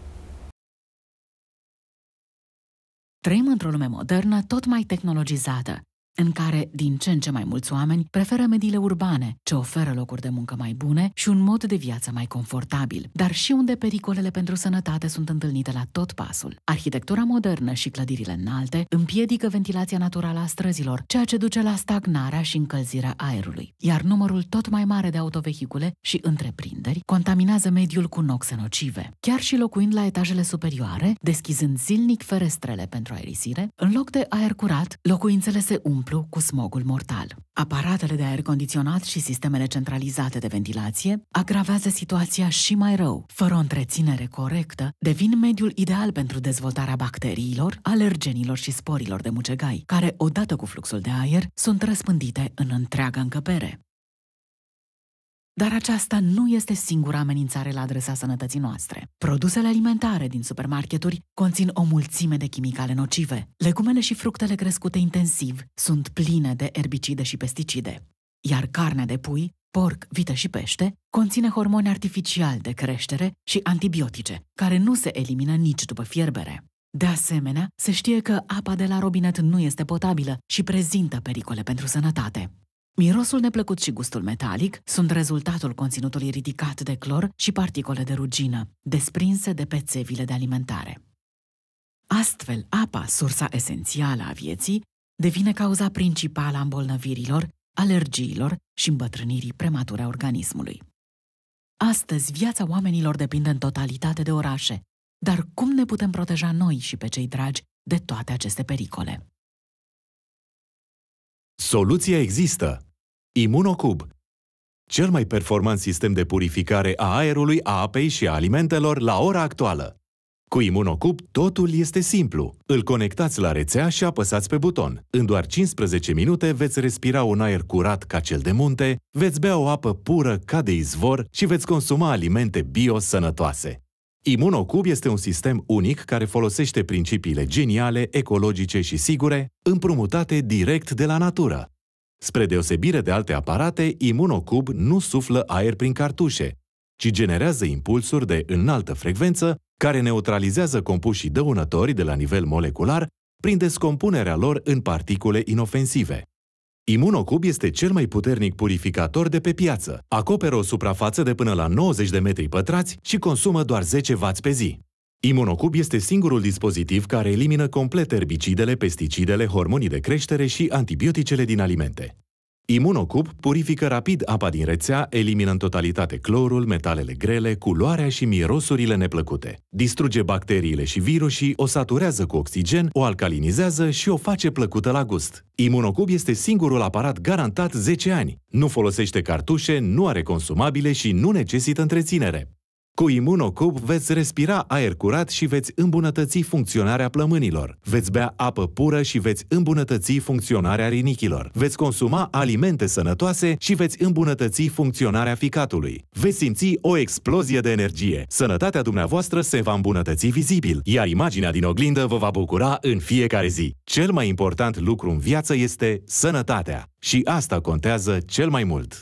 Trăim într-o lume modernă tot mai tehnologizată, în care din ce în ce mai mulți oameni preferă mediile urbane, ce oferă locuri de muncă mai bune și un mod de viață mai confortabil, dar și unde pericolele pentru sănătate sunt întâlnite la tot pasul. Arhitectura modernă și clădirile înalte împiedică ventilația naturală a străzilor, ceea ce duce la stagnarea și încălzirea aerului, iar numărul tot mai mare de autovehicule și întreprinderi contaminează mediul cu noxe nocive. Chiar și locuind la etajele superioare, deschizând zilnic ferestrele pentru aerisire, în loc de aer curat, locuințele se umplu cu smogul mortal. Aparatele de aer condiționat și sistemele centralizate de ventilație agravează situația și mai rău. Fără o întreținere corectă, devin mediul ideal pentru dezvoltarea bacteriilor, alergenilor și sporilor de mucegai, care, odată cu fluxul de aer, sunt răspândite în întreaga încăpere. Dar aceasta nu este singura amenințare la adresa sănătății noastre. Produsele alimentare din supermarketuri conțin o mulțime de chimicale nocive. Legumele și fructele crescute intensiv sunt pline de erbicide și pesticide. Iar carnea de pui, porc, vită și pește conține hormoni artificiali de creștere și antibiotice, care nu se elimină nici după fierbere. De asemenea, se știe că apa de la robinet nu este potabilă și prezintă pericole pentru sănătate. Mirosul neplăcut și gustul metalic sunt rezultatul conținutului ridicat de clor și particole de rugină, desprinse de pe țevile de alimentare. Astfel, apa, sursa esențială a vieții, devine cauza principală a îmbolnăvirilor, alergiilor și îmbătrânirii premature a organismului. Astăzi, viața oamenilor depinde în totalitate de orașe, dar cum ne putem proteja noi și pe cei dragi de toate aceste pericole? Soluția există. Imunocub, cel mai performant sistem de purificare a aerului, a apei și a alimentelor la ora actuală. Cu Imunocub totul este simplu. Îl conectați la rețea și apăsați pe buton. În doar 15 minute veți respira un aer curat ca cel de munte, veți bea o apă pură ca de izvor și veți consuma alimente bio sănătoase. Imunocub este un sistem unic care folosește principiile geniale, ecologice și sigure, împrumutate direct de la natură. Spre deosebire de alte aparate, Imunocub nu suflă aer prin cartușe, ci generează impulsuri de înaltă frecvență care neutralizează compușii dăunători de la nivel molecular prin descompunerea lor în particule inofensive. Imunocub este cel mai puternic purificator de pe piață. Acoperă o suprafață de până la 90 de metri pătrați și consumă doar 10 W pe zi. Imunocub este singurul dispozitiv care elimină complet erbicidele, pesticidele, hormonii de creștere și antibioticele din alimente. Imunocub purifică rapid apa din rețea, elimină în totalitate clorul, metalele grele, culoarea și mirosurile neplăcute. Distruge bacteriile și virusii, o saturează cu oxigen, o alcalinizează și o face plăcută la gust. Imunocub este singurul aparat garantat 10 ani. Nu folosește cartușe, nu are consumabile și nu necesită întreținere. Cu Imunocub veți respira aer curat și veți îmbunătăți funcționarea plămânilor. Veți bea apă pură și veți îmbunătăți funcționarea rinichilor. Veți consuma alimente sănătoase și veți îmbunătăți funcționarea ficatului. Veți simți o explozie de energie. Sănătatea dumneavoastră se va îmbunătăți vizibil, iar imaginea din oglindă vă va bucura în fiecare zi. Cel mai important lucru în viață este sănătatea. Și asta contează cel mai mult.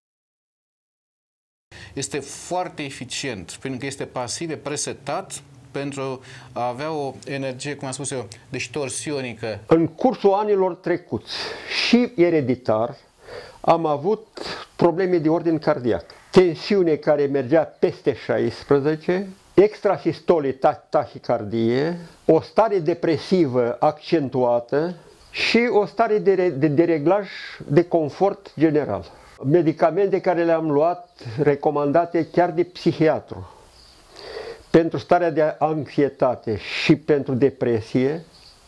Este foarte eficient, pentru că este pasiv, e presetat pentru a avea o energie, cum am spus eu, deci torsionică? În cursul anilor trecuți și ereditar am avut probleme de ordin cardiac. Tensiune care mergea peste 16, extrasistole, tahicardie, o stare depresivă accentuată și o stare de dereglaj de confort general. Medicamente care le-am luat, recomandate chiar de psihiatru, pentru starea de anxietate și pentru depresie,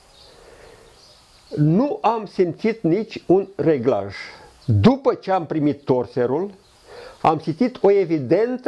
nu am simțit nici un reglaj. După ce am primit torserul, am simțit o evidentă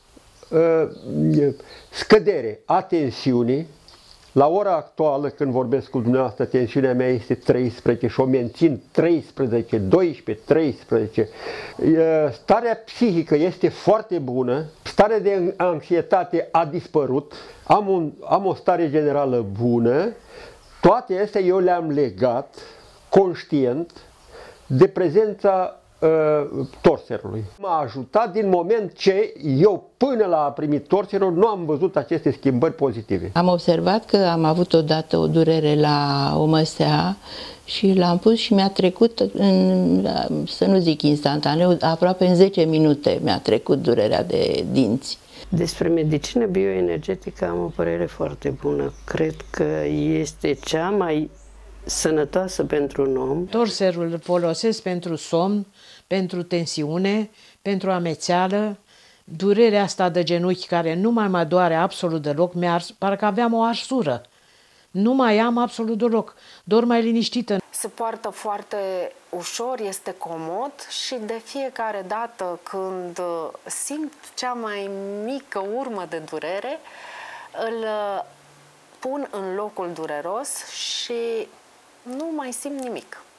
scădere a tensiunii. La ora actuală, când vorbesc cu dumneavoastră, tensiunea mea este 13 și o mențin 13, 12, 13. Starea psihică este foarte bună, starea de anxietate a dispărut, am o stare generală bună. Toate astea eu le-am legat conștient de prezența torserului. M-a ajutat din moment ce eu, până la a primit torserul, nu am văzut aceste schimbări pozitive. Am observat că am avut odată o durere la o măsea și l-am pus și mi-a trecut, să nu zic instantaneu, aproape în 10 minute mi-a trecut durerea de dinți. Despre medicină bioenergetică am o părere foarte bună. Cred că este cea mai sănătoasă pentru un om. Torserul îl folosesc pentru somn, pentru tensiune, pentru amețeală, durerea asta de genunchi care nu mai mă doare absolut deloc, parcă aveam o arsură. Nu mai am absolut deloc, dorm mai liniștită. Se poartă foarte ușor, este comod și de fiecare dată când simt cea mai mică urmă de durere, îl pun în locul dureros și nu mai simt nimic.